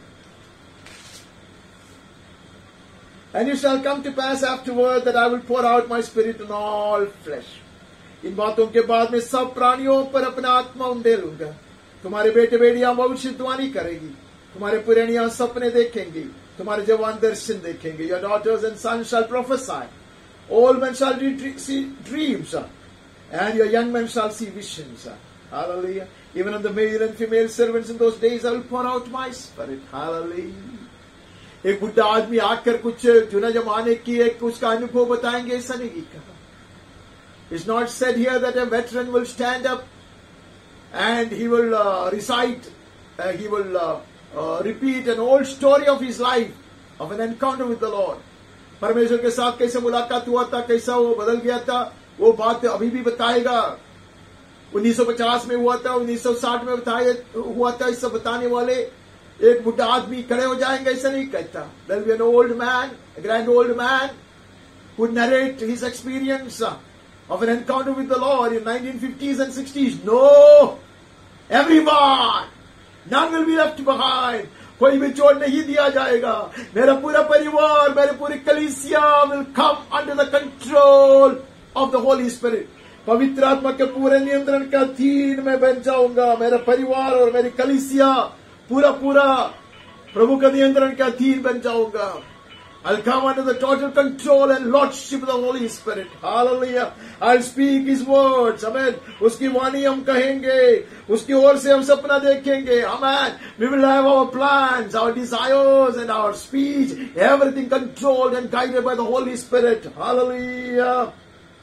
And it shall come to pass afterward that I will pour out my spirit on all flesh. इन बातों के बाद में सब प्राणियों पर अपना आत्मा उंडेलूंगा। तुम्हारे बेटे बेटियां भविष्यवाणी करेगी, तुम्हारे पुरानियां सपने देखेंगी, तुम्हारे जवान दर्शन देखेंगे। Your daughters and sons shall prophesy, old men shall see dreams, and your young men shall see visions. Hallelujah. Even on the male and female servants in those days I will pour out my spirit. Hallelujah. एक बुढ़ा आदमी आकर कुछ जुना जमाने की एक उसका अनुभव बताएंगे, ऐसा नहीं कहा। It's not said here that a veteran will stand up and he will uh, recite, uh, he will uh, uh, repeat an old story of his life, of an encounter with the Lord. परमेश्वर के साथ कैसे मुलाकात हुआ था, कैसा वो बदल गया था, वो बात अभी भी बताएगा। उन्नीस सौ पचास में हुआ था, उन्नीस सौ साठ में बताया हुआ था, इस सब बताने वाले एक बुढ़ा आदमी खड़े हो जाएंगे, ऐसा नहीं कहता। There will be an old man, a grand old man, who narrate his experience of an encounter with the Lord in nineteen fifties and sixties. No, Everyone, none will be left behind. कोई भी छोड़ नहीं दिया जाएगा. मेरा पूरा परिवार, मेरी पूरी कलीसिया will come under the control of the Holy Spirit. पवित्र आत्मा के पूरे नियंत्रण का अधीन मैं बन जाऊंगा. मेरा परिवार और मेरी कलीसिया पूरा पूरा प्रभु का नियंत्रण का अधीन बन जाऊंगा. I'll come under the total control and lordship of the Holy Spirit. Hallelujah. I'll speak His words. Amen. उसकी वाणी हम कहेंगे. उसकी ओर से हम सपना देखेंगे. Amen. We will have our plans, our desires and our speech. Everything controlled and guided by the Holy Spirit. Hallelujah.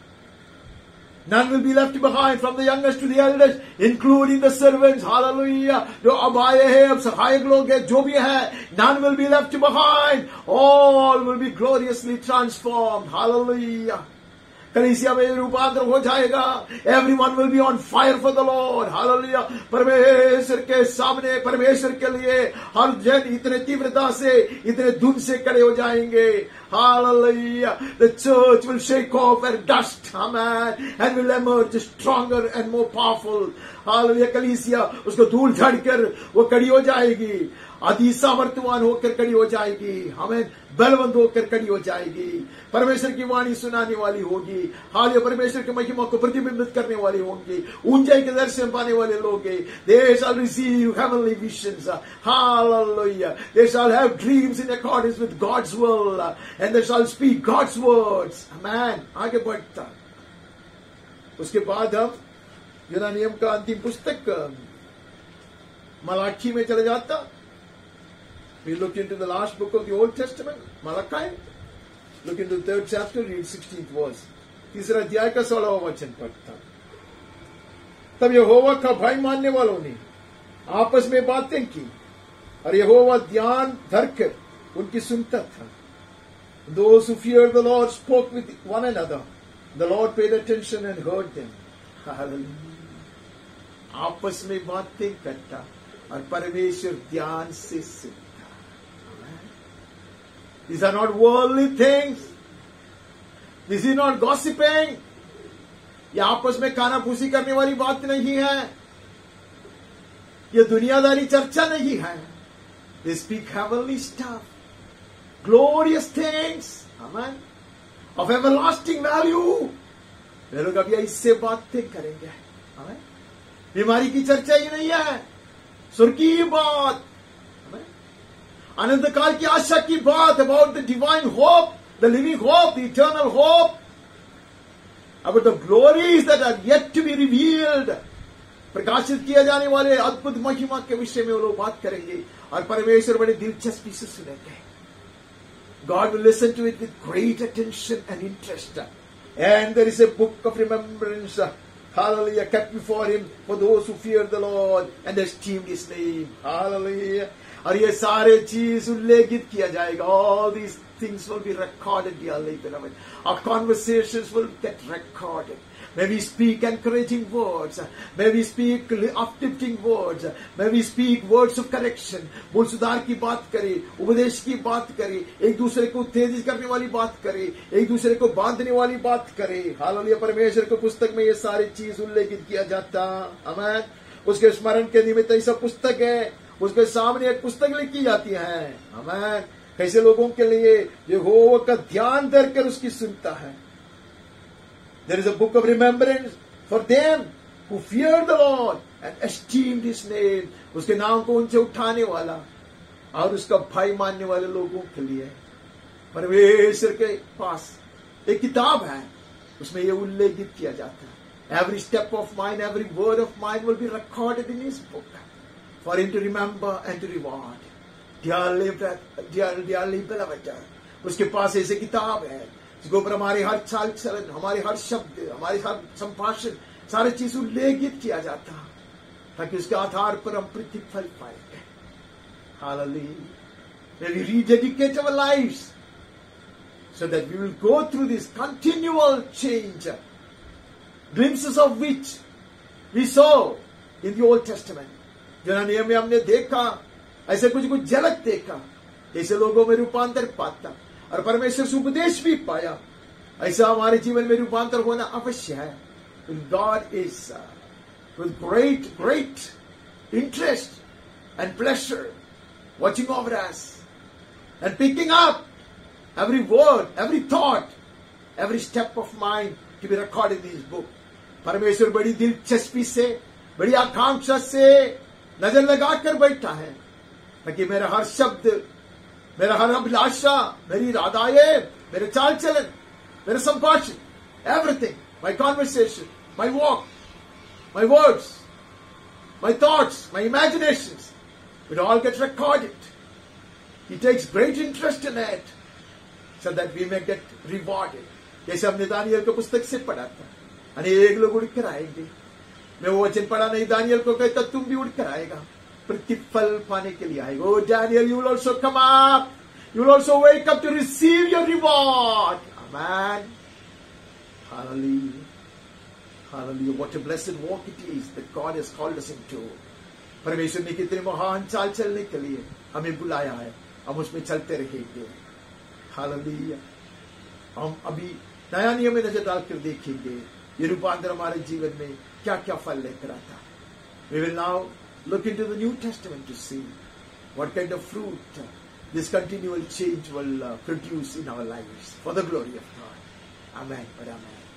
None will be left behind, from the youngest to the eldest, including the servants. Hallelujah. जो अब आए हैं, अब सहायक लोग हैं, जो भी है, none will be left behind. All will be gloriously transformed. Hallelujah. कलीसिया में रूपांतर हो जाएगा. Everyone will be on fire for the Lord. Hallelujah. परमेश्वर के सामने, परमेश्वर के लिए हर जन इतने तीव्रता से, इतने धुन से खड़े हो जाएंगे. Hallelujah. The church will shake off and dust. Amen. And will emerge stronger and more powerful. Hallelujah. कलीसिया उसको धूल झाड़कर वो खड़ी हो जाएगी. अति सामर्थ्यवान होकर खड़ी हो जाएगी. हमें बलवंत होकर खड़ी हो जाएगी. परमेश्वर की वाणी सुनाने वाली होगी. हाल परमेश्वर की महिमा को प्रतिबिंबित करने वाली होंगी. ऊंचाई के दर्शन पाने वाले लोग. They shall receive heavenly visions. Hallelujah. They shall have dreams in accordance with God's will. And they shall speak God's words. Amen. आगे बढ़ता. उसके बाद हम यूनानी नियम का अंतिम पुस्तक मलाकी में चले जाता. We look into the last book of the Old Testament, Malachi. Look into the third chapter, read sixteenth verse. तीसरा अध्याय का सोलहवां वचन पढ़ता. तब यहोवा का भय मानने वालों ने आपस में बातें की और यहोवा ध्यान धरकर उनकी सुनता था. Those who feared the Lord spoke with one another. The Lord paid attention and heard them. Hallelujah. आपस में बातें करता और परमेश्वर ध्यान से सुनता. These are not worldly things. This is not gossiping. ये आपस में खाना फूसी करने वाली बात नहीं है. ये दुनियादारी चर्चा नहीं है. They speak heavenly stuff, glorious things, amen, of everlasting value. वे लोग अभी इससे बातें करेंगे. amen. बीमारी की चर्चा ही नहीं है. स्वर्गीय बात, अनंत काल की आशा की बात, about the divine hope, the living hope, the eternal hope, about the glories that are yet to be revealed. प्रकाशित किया जाने वाले अद्भुत महिमा के विषय में वो लोग बात करेंगे और परमेश्वर बड़े दिलचस्पी से सुनेंगे. God will listen to it with great attention and interest. And there is a book of remembrance, hallelujah, kept before him for those who fear the Lord and esteemed his name. Hallelujah. और ये सारे चीज उल्लेखित किया जाएगा. All these things will be recorded, dearly beloved. Our conversations will get recorded. May we speak encouraging words. May we speak uplifting words. May we speak words of correction. मूल सुधार की बात करें, उपदेश की बात करें, एक दूसरे को उत्तेजित करने वाली बात करें, एक दूसरे को बांधने वाली बात करें. हालेलुया. परमेश्वर की पुस्तक में ये सारी चीज उल्लेखित किया जाता. आमीन. उसके स्मरण के निमित्त ऐसा पुस्तक है. उसके सामने एक पुस्तक लिखी जाती है. आमीन. कैसे लोगों के लिए यहोवा का ध्यान धरकर उसकी सुनता है. There is a book of remembrance for them who fear the Lord and esteemed his name. उसके नाम को ऊंचे उठाने वाला और उसका भय मानने वाले लोगों के लिए परमेश्वर के पास एक किताब है. उसमें यह उल्लेखित किया जाता है. Every step of mine, every word of mine will be recorded in his book for him to remember and to reward. Dearly, dearly, dearly beloved, उसके पास ऐसे किताब है जिसके ऊपर हमारे हर चाल चलन, हमारे हर शब्द, हमारे हर संभाषण, सारे चीज उल्लेखित किया जाता ताकि उसके आधार पर हम प्रतिफल पाएंगे. Hallelujah. May we rededicate our lives so that we will go through this continual change, glimpses of which we saw in the Old Testament. जना नियम में हमने देखा, ऐसे कुछ कुछ झलक देखा, ऐसे लोगों में रूपांतर पाता और परमेश्वर से उपदेश भी पाया. ऐसा हमारे जीवन में रूपांतर होना अवश्य है. God is uh, with great, great interest and pleasure watching over us and picking up every word, every thought, every step of mine to be recorded in his book. परमेश्वर बड़ी दिलचस्पी से, बड़ी आकांक्षा से नजर लगाकर बैठा है ताकि मेरा हर शब्द, मेरा हर अभिलाषा, मेरी राधाएं, मेरे चाल चलन, मेरे संभाषण, everything, my conversation, my walk, my words, my thoughts, my imaginations, will all get recorded. He takes great interest in it so that we may get rewarded. जैसे हमने दानियल को पुस्तक से पढ़ा था, अनेक लोग उड़कर आएंगे. मैं वो वचन पढ़ा नहीं, दानियल को कहता तुम भी उड़कर आएगा, प्रतिफल पाने के लिए आएगा. Oh Daniel, you will also come up. You will also wake up to receive your reward. Amen. Hallelujah. Hallelujah. What a blessed walk it is that God has called us into. परमेश्वर ने कितने महान चाल चलने के लिए हमें बुलाया है, हम उसमें चलते रहेंगे. हालेलुया. हम अभी नया नियम में नजर डालकर देखेंगे ये रूपांतर हमारे जीवन में क्या क्या फल लेकर आता है. We will now look into the New Testament to see what kind of fruit this continual change will uh, produce in our lives for the glory of God. Amen. But amen.